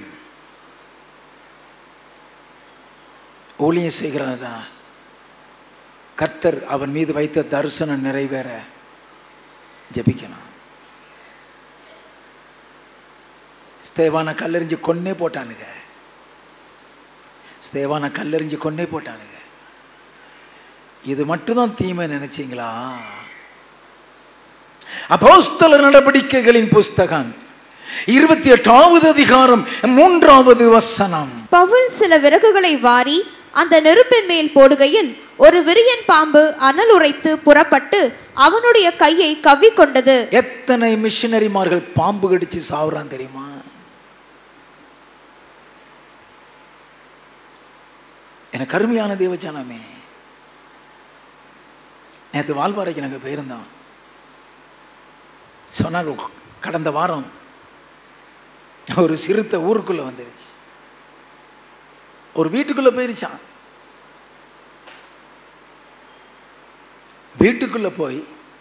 ஊழியம் செய்கிறான் தான் கர்த்தர் அவன் மீது வைத்த தரிசனம் நிறைவேற ஜெபிக்கணும். ஸ்தேவான கல்லெறிஞ்சு கொன்னே போட்டானுங்க. ஸ்தேவான கல்லெறிஞ்சு கொன்னே போட்டானுங்க. இது மட்டும்தான் தீமை நினைச்சீங்களா? அப்போஸ்தலர் நடவடிக்கைகளின் புஸ்தகம் இருபத்தி எட்டாவது அதிகாரம் மூன்றாவது வசனம். பவுல் சில விறகுகளை வாரி அந்த நெருப்பின் மேல் போடுகையில் ஒரு விரியன் பாம்பு அனல் உரைத்து புறப்பட்டு அவனுடைய கையை கவ்விக்கொண்டது. எத்தனை மிஷனரிமார்கள் பாம்பு கடிச்சு சாவுறான் தெரியுமா? எனக்கு கருமையான தேவஜனமே, நேற்று வால்பாறைக்கு நாங்கள் போயிருந்தோம். சொன்னார், கடந்த வாரம் ஒரு சிறுத்தை ஊருக்குள்ளே வந்துருச்சு. ஒரு வீட்டுக்குள்ளே போயிருச்சான். வீட்டுக்குள்ளே போய்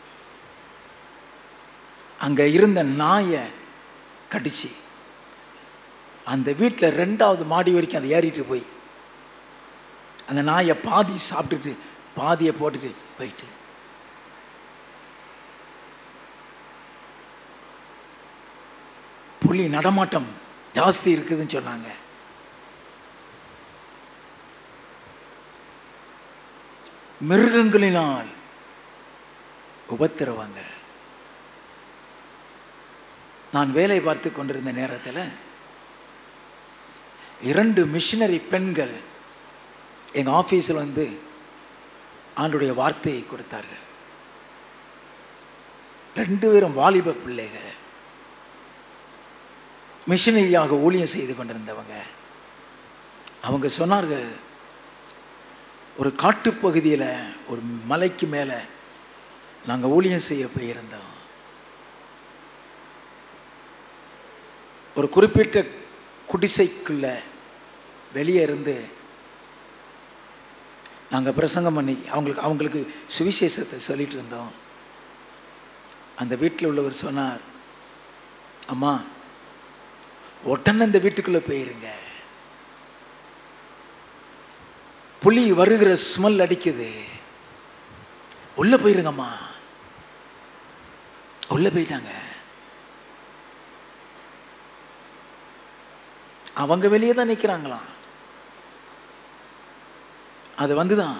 அங்கே இருந்த நாயை கடிச்சு அந்த வீட்டில் ரெண்டாவது மாடி வரைக்கும் அதை ஏறிட்டு போய் அந்த நாயை பாதி சாப்பிட்டுட்டு பாதியை போட்டுட்டு போயிட்டு புலி நடமாட்டம் ஜாஸ்தி இருக்குதுன்னு சொன்னாங்க. மிருகங்களினால் உபத்திரவாங்க. நான் வேலை பார்த்து கொண்டிருந்த நேரத்தில் இரண்டு மிஷினரி பெண்கள் எங்கள் ஆஃபீஸில் வந்து ஆண்டுடைய வார்த்தையை கொடுத்தார்கள். ரெண்டு பேரும் வாலிப பிள்ளைகள், மிஷினரியாக ஊழியம் செய்து கொண்டிருந்தவங்க. அவங்க சொன்னார்கள், ஒரு காட்டுப்பகுதியில் ஒரு மலைக்கு மேலே நாங்கள் ஊழியம் செய்ய போயிருந்தோம். ஒரு குறிப்பிட்ட குடிசைக்குள்ள வெளியே இருந்து நாங்கள் பிரசங்கம் பண்ணி அவங்களுக்கு அவங்களுக்கு சுவிசேஷத்தை சொல்லிட்டு இருந்தோம். அந்த வீட்டில் உள்ளவர் சொன்னார், அம்மா உடனே அந்த வீட்டுக்குள்ளே போயிருங்க, புலி வருகிற ஸ்மெல் அடிக்குது, உள்ளே போயிருங்கம்மா. உள்ளே போயிட்டாங்க. அவங்க வெளியே தான் நிற்கிறாங்களாம். அது வந்துதான்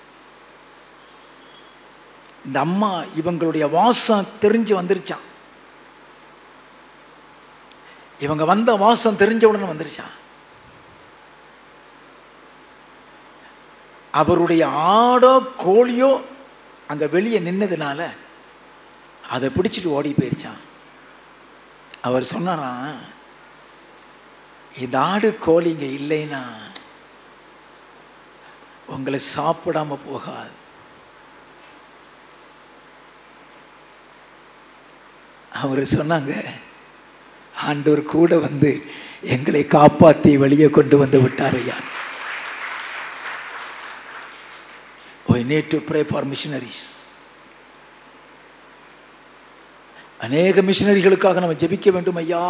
இந்த அம்மா இவங்களுடைய வாசம் தெரிஞ்சு வந்துருச்சான். இவங்க வந்த வாசம் தெரிஞ்ச உடனே வந்துருச்சான். அவருடைய ஆடோ கோழியோ அங்கே வெளியே நின்னதுனால அதை பிடிச்சிட்டு ஓடி போயிருச்சான். அவர் சொன்னாராம், இந்த ஆடு கோழி இங்கே இல்லைன்னா உங்களை சாப்பிடாம போகாது. அவர் சொன்னாங்க, ஆண்டவர் கூட வந்து எங்களை காப்பாற்றி வெளியே கொண்டு வந்து விட்டார் ஐயா. We need to pray for missionaries. அநேக மிஷனரிகளுக்காக நம்ம ஜெபிக்க வேண்டும் ஐயா.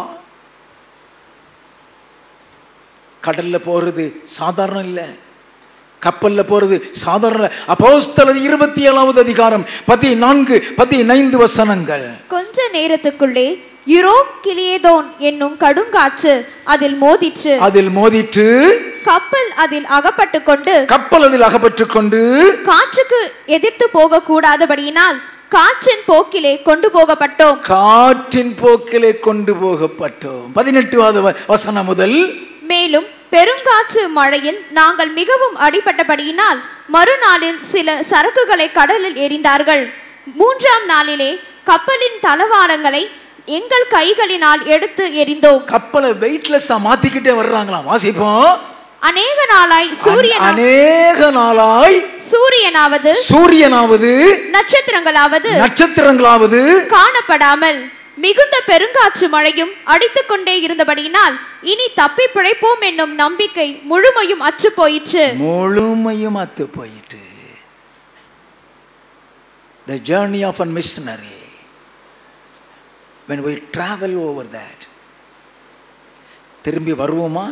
கடல்ல போறது சாதாரணம் இல்லை, கப்பல்ல போறது சாதாரண. அப்போஸ்தலர் இருபத்தி ஏழாவது அதிகாரம் பதினான்கு பதினைந்து வசனங்கள். கொஞ்ச நேரத்துக்குள்ளே யூரோக்கிலியேதோன் என்னும் கடுங்காற்று அதில் மோதிற்று அதில் மோதிற்று கப்பல் அதில் அகப்பட்டு கொண்டு கப்பல் அதில் அகப்பட்டு கொண்டு காற்றுக்கு எதிர்த்து போக கூடாதபடியினால் காற்றின் போக்கிலே கொண்டு போகப்பட்டோம் காற்றின் போக்கிலே கொண்டு போகப்பட்டோம். பதினெட்டாவது வசனம் முதல். மேலும் பெருங்காற்று மழையில் நாங்கள் மிகவும் அடிபட்டபடியினால் மறுநாளில் சில சரக்குகளை கடலில் எறிந்தார்கள். மூன்றாம் நாளிலே கப்பலின் தளவாரங்களை எங்கள் கைகளினால் எடுத்து எறிந்தோம். கப்பலை வெயிட்லெஸ்ஸா மாத்திக்கிட்டே வர்றாங்களாம். வாசிப்போம். அநேக நாளாய் சூரியன் அநேக நாளாய் சூரியனாவது சூரியனாவது நட்சத்திரங்களாவது நட்சத்திரங்களாவது காணப்படாமல் மிகுந்த பெருங்காற்று மழையும் அடித்துக் கொண்டே இருந்தபடியினால் இனி தப்பி பிழைப்போம் என்னும் நம்பிக்கை முழுமையும் அற்று போயிற்று முழுமையும் அற்று போயிற்று. The journey of a missionary, when we travel over that, திரும்பி வருவோமா?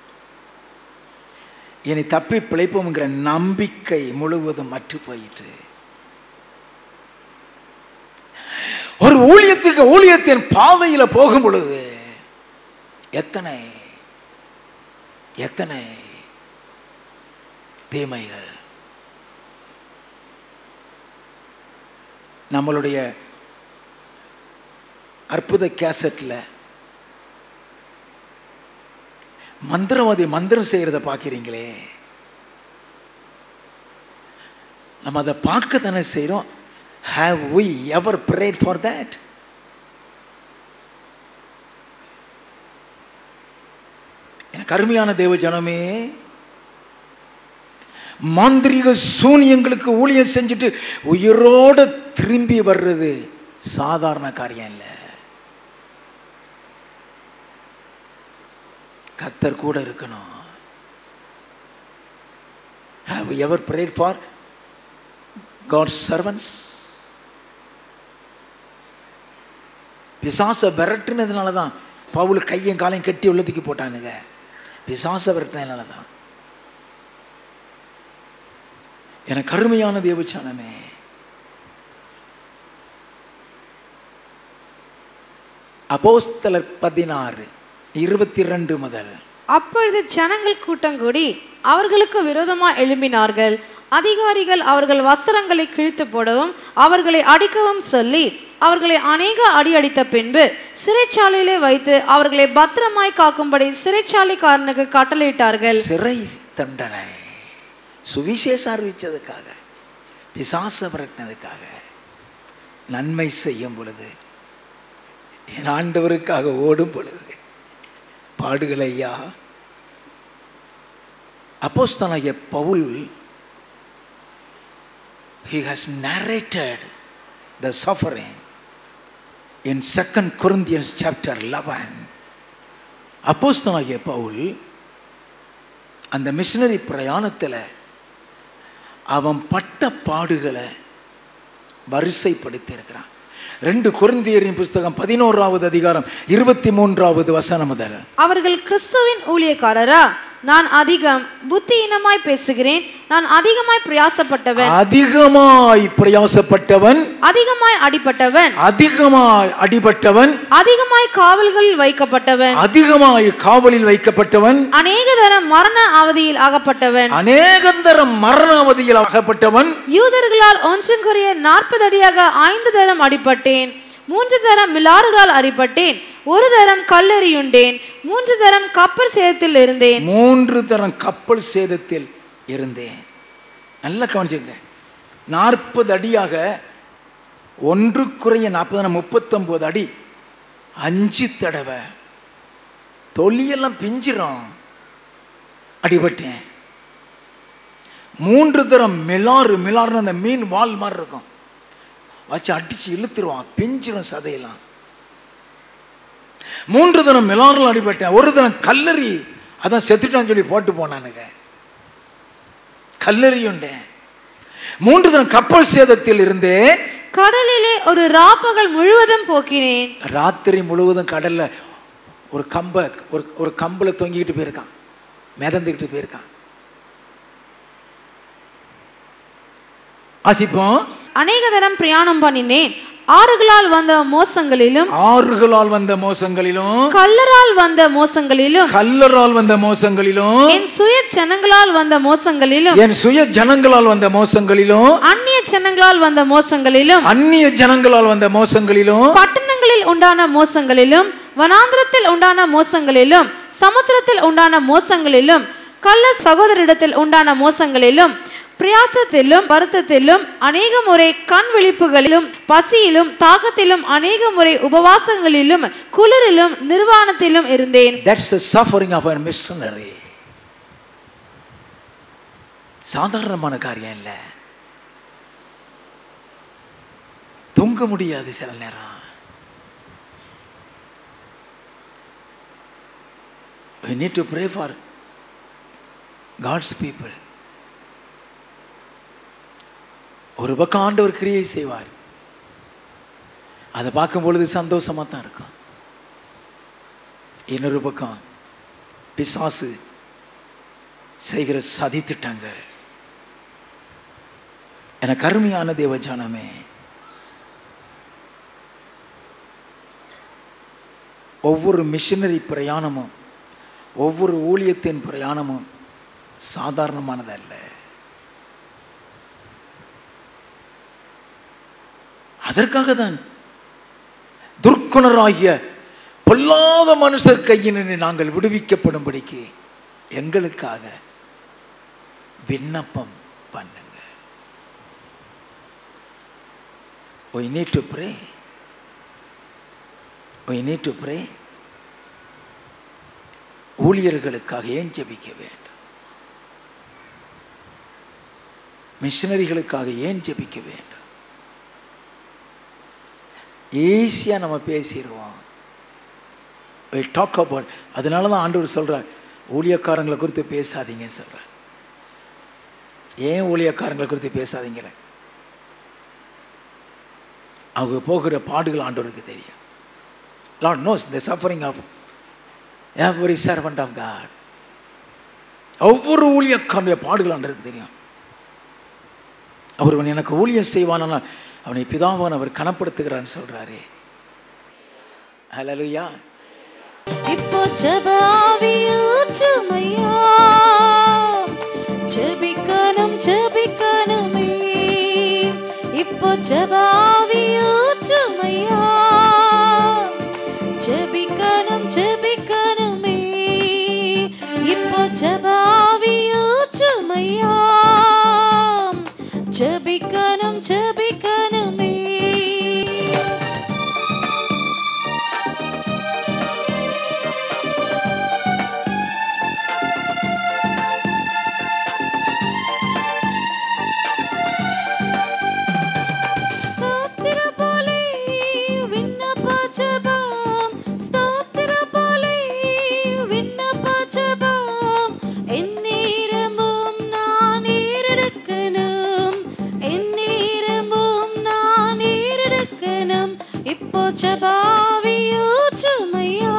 இனி தப்பி பிழைப்போம்ங்கிற நம்பிக்கை முழுவதும் அற்று போயிற்று. ஒரு ஊழியத்துக்கு ஊழியத்தின் பாதையில போகும் பொழுது எத்தனை எத்தனை தீமைகள். நம்மளுடைய அற்புத கேசட்ல மந்திரவாதி மந்திரம் செய்யறத பார்க்கிறீங்களே, நம்ம அதை பார்க்க தானே செய்யறோம். Have we ever prayed for that? எனக்கு அருமையான தேவ ஜனமே, மாந்திரிக சூனியங்களுக்கு ஊழியம் செஞ்சுட்டு உயிரோட திரும்பி வர்றது சாதாரண காரியம் இல்லை. கர்த்தர் கூட இருக்கணும். Have you ever prayed for God's servants? பிசாசை விரட்டுனதுனால தான் பவுல் கையும் காலையும் கட்டி உள்ளத்துக்கு போட்டானுங்க. பிசாசை விரட்டினதுனால தான். எனக்கு கருமையான தேவச்சனமே, அப்போஸ்தலர் பதினாறு இருபத்தி ரெண்டு முதல். அப்பொழுது ஜனங்கள் கூட்டம் கூடி அவர்களுக்கு விரோதமாக எழும்பினார்கள். அதிகாரிகள் அவர்கள் வஸ்திரங்களை கிழித்து போடவும் அவர்களை அடிக்கவும் சொல்லி அவர்களை அநேக அடி அடித்த பின்பு சிறைச்சாலையிலே வைத்து அவர்களை பத்திரமாய் காக்கும்படி சிறைச்சாலைக்காரனுக்கு கட்டளையிட்டார்கள். சிறை தண்டனை சுவிசேஷம் அறிவிச்சதுக்காக, பிசாச விரட்டினதுக்காக, நன்மை செய்யும் பொழுது, என் ஆண்டவருக்காக ஓடும் பொழுது பாடுகள் ஐயா. அப்போஸ்தலனாகிய Pavul, he has narrated the suffering in Second Corinthians chapter eleven. அப்போஸ்தலனாகிய பவுல் அந்த மிஷனரி பிரயாணத்தில் அவன் பட்ட பாடுகளை வரிசைப்படுத்தி இருக்கிறான். ரெண்டு கொரிந்தியரின் புஸ்தகம் பதினோராவது அதிகாரம் இருபத்தி மூன்றாவது வசனம் முதல். அவர்கள் கிறிஸ்துவின் ஊழியக்காரரா? நான் அதிகம் புத்தியினமாய் பேசுகிறேன். நான் அதிகமாய் பிரயாசப்பட்டவன். அதிகமாய் பிரயாசப்பட்டவன். அதிகமாய் அடிபட்டவன். அதிகமாய் அடிபட்டவன். அதிகமாய் காவல்களில் வைக்கப்பட்டவன். அதிகமாய் காவலில் வைக்கப்பட்டவன். அநேக தரம் மரண அவதியில் அகப்பட்டவன். அநேக தரம் மரண அவதியில் அகப்பட்டவன். யூதர்களால் ஒன்றுக்குரிய நாற்பது அடியாக ஐந்து தரம் அடிபட்டேன். மூன்று தரம் மிலாறுகளால் அடிபட்டேன். ஒரு தரம் கல்லெறியுண்டேன். மூன்று தரம் கப்பல் சேதத்தில் இருந்தேன். மூன்று தரம் கப்பல் சேதத்தில் இருந்தேன். நல்லா கவனிச்சுங்க. நாற்பது அடியாக ஒன்று குறைய நாற்பது முப்பத்தொன்பது அடி, அஞ்சு தடவை தொலியெல்லாம் பிஞ்சிரும் அடிபட்டேன். மூன்று தரம் மிலாறு, மிலாறுன்னு அந்த மீன் வால் மாதிரி இருக்கும், வச்சு அடிச்சு இழுத்துருவான், பிஞ்சிரும் சதையெல்லாம். மூன்று தரம் மிலாறுல அடிபட்டேன். ஒரு தரம் கல்லறி, அதான் செத்துட்டான்னு சொல்லி போட்டு போனானுங்க, கல்லறி உண்டேன். மூன்று தரம் கப்பல் சேதத்தில் இருந்தே கடலிலே ஒரு ராப்பகல் முழுவதும் போக்கினேன். ராத்திரி முழுவதும் கடல்ல ஒரு கம்ப ஒரு ஒரு கம்புல தொங்கிக்கிட்டு போயிருக்கான், மிதந்துக்கிட்டு போயிருக்கான். ஆசிப்போம். அநேக தரம் பிரயாணம் பண்ணினேன். ஆறுகளால் வந்த மோசங்களிலும் ஆறுகளால் வந்த மோசங்களிலும் கல்லரால் வந்த மோசங்களிலும் கல்லரால் வந்த மோசங்களிலும் என் சுய ஜனங்களால் வந்த மோசங்களிலும் என் சுய ஜனங்களால் வந்த மோசங்களிலும் அந்நிய ஜனங்களால் வந்த மோசங்களிலும் அந்நிய ஜனங்களால் வந்த மோசங்களிலும் பட்டணங்களில் உண்டான மோசங்களிலும் வனாந்திரத்தில் உண்டான மோசங்களிலும் சமுத்திரத்தில் உண்டான மோசங்களிலும் கள்ள சகோதரிடத்தில் உண்டான மோசங்களிலும் பிரயாசத்திலும் வருத்தத்திலும் அநேக முறை கண் விழிப்புகளிலும் பசியிலும் தாகத்திலும் அநேக முறை உபவாசங்களிலும் குளிரிலும் நிர்வாணத்திலும் இருந்தேன். That's the suffering of a missionary. சாதாரணமான காரியம் இல்லை. தூங்க முடியாது சில நேரம். We need to pray for God's people. ஒரு பக்கம் ஆண்டவர் கிரியை செய்வார், அதை பார்க்கும் பொழுது சந்தோஷமா தான் இருக்கும். இன்னொரு பக்கம் பிசாசு செய்கிற சதி திட்டங்கள். எனக்கு அருமையான தேவஜானமே, ஒவ்வொரு மிஷனரி பிரயாணமும் ஒவ்வொரு ஊழியத்தின் பிரயாணமும் சாதாரணமானதல்ல. அதற்காக தான் துர்க்குணராகிய பொல்லாத மனுஷர் கையினை நாங்கள் விடுவிக்கப்படும்படிக்கு எங்களுக்காக விண்ணப்பம் பண்ணுங்க. We need to pray. We need to pray. ஊழியர்களுக்காக ஏன் ஜெபிக்க வேண்டும்? மிஷனரிகளுக்காக ஏன் ஜெபிக்க வேண்டும்? ஈஸியாக நம்ம பேசிடுவோம். Talk about. அதனால தான் ஆண்டவர் சொல்கிறார், ஊழியக்காரங்களை குறித்து பேசாதீங்கன்னு சொல்கிறார். ஏன் ஊழியக்காரங்களை குறித்து பேசாதீங்கிற? அவங்க போகிற பாடுகள் ஆண்டவருக்கு தெரியும். Lord knows the suffering of every servant of God. ஒவ்வொரு ஊழியக்காரனுடைய பாடுகள் ஆண்டவருக்கு தெரியும். அவர் எனக்கு ஊழியம் செய்வானால் அவனை பிதாவான் அவர் கனப்படுத்துகிறான்னு சொல்றாரு. ஹல்லேலூயா. இப்போ ஜெபாவியூச்சுமையா, ஜெபிக்கணும் ஜெபிக்கணுமே. இப்போ ஜெபாவியூச்சுமையா, ஜெபிக்கணும் ஜெபிக்கணுமே. இப்போ ஜெபாவியூச்சுமையா, ஜெபிக்கணும் ஜெபிக்கணுமே. ஜெபாவியூச்சுமையா,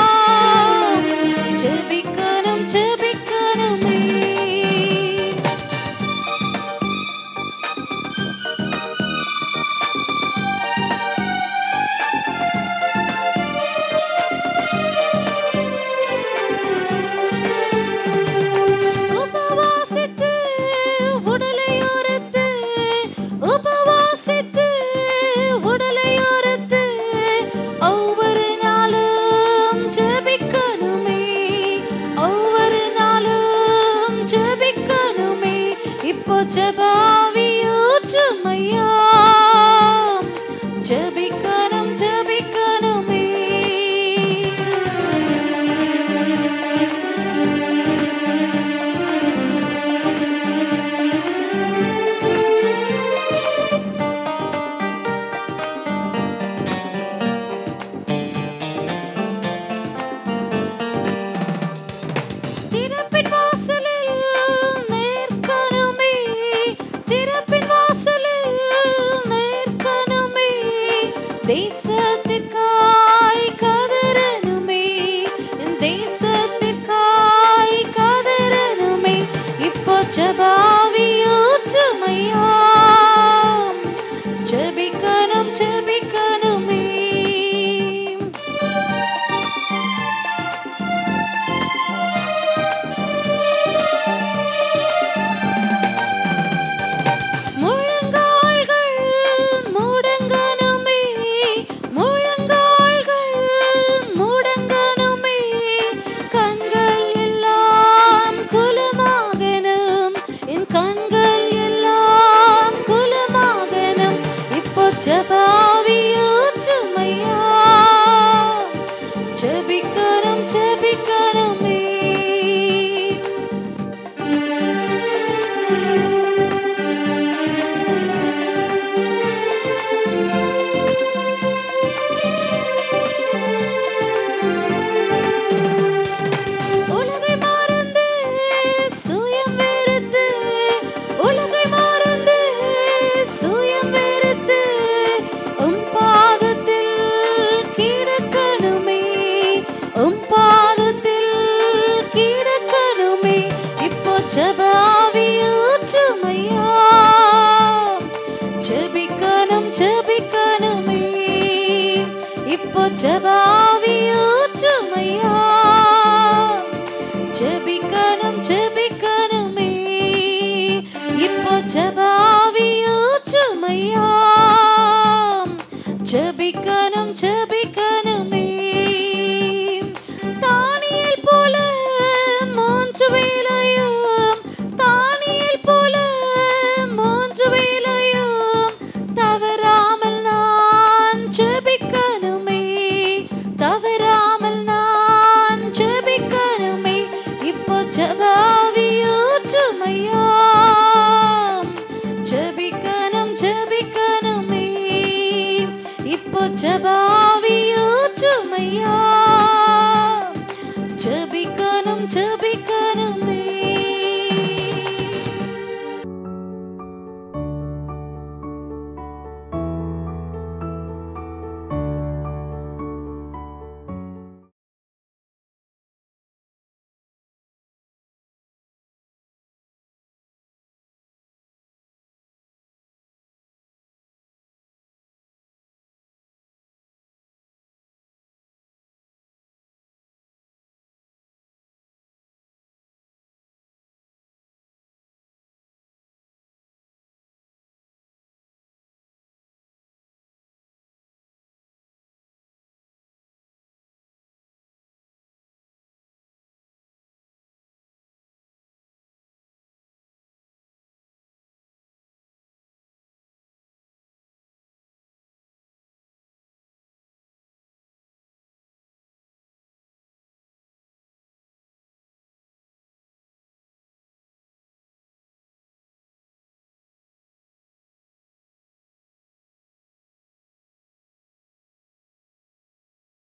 ஜெபிக்கணும் ஜெபிக்கணுமே. உபவாசித்து உடலை உறுத்து, உபவாசித்து உடலை உறுத்து, ஒவ்வொரு நாளும் ஜெபிக்கணுமே, ஒவ்வொரு நாளும் ஜெபிக்கணுமே. இப்போ ஜெபாவியூச்சுமையா, ஜெபிக்கணும் ஜெபிக்கணுமே. திறப்பின் வாசலில் நிற்கணுமே, திறப்பின் வாசலில் நிற்கணுமே. தேசத்திற்காய் கதறணுமே, தேசத்திற்காய் கதறணுமே. இப்போ ஜெபாவியூச்சுமையா, ஜெபிக்கணும் ஜெபிக்கணுமே. முழங்கால்கள் முடங்கணுமே, முழங்கால்கள் முடங்கணுமே. கண்கள் எல்லாம் குலமாகணும், என் கண்கள் எல்லாம் குலமாகணும். இப்போ ஜெபாவியூச்சுமையா, ஜெபிக்கணும் ஜெபிக்கணுமே. உலகை மறந்து சுயம் வெறுத்து, உலகை மறந்து சுயம் வெறுத்து, உம் பாதத்தில் கிடக்கணுமே, உம் பாதத்தில் கிடக்கணுமே. இப்போ ஜெபாவியூச்சுமையா, ஜெபிக்கணும் ஜெபிக்கணுமே. இப்போ ஜெபாவியூச்சுமையா, ஜெபிக்கணும் ஜெபிக்கணுமே. இப்போ ஜெபாவியூச்சுமையா, ஜெபிக்கணும் ஜெபிக்கணுமே. தானியேல் போல மூன்று வேளையும், தானியேல் போல மூன்று வேளையும் தவறாமல் நான் ஜெபிக்கணுமே, ஜெப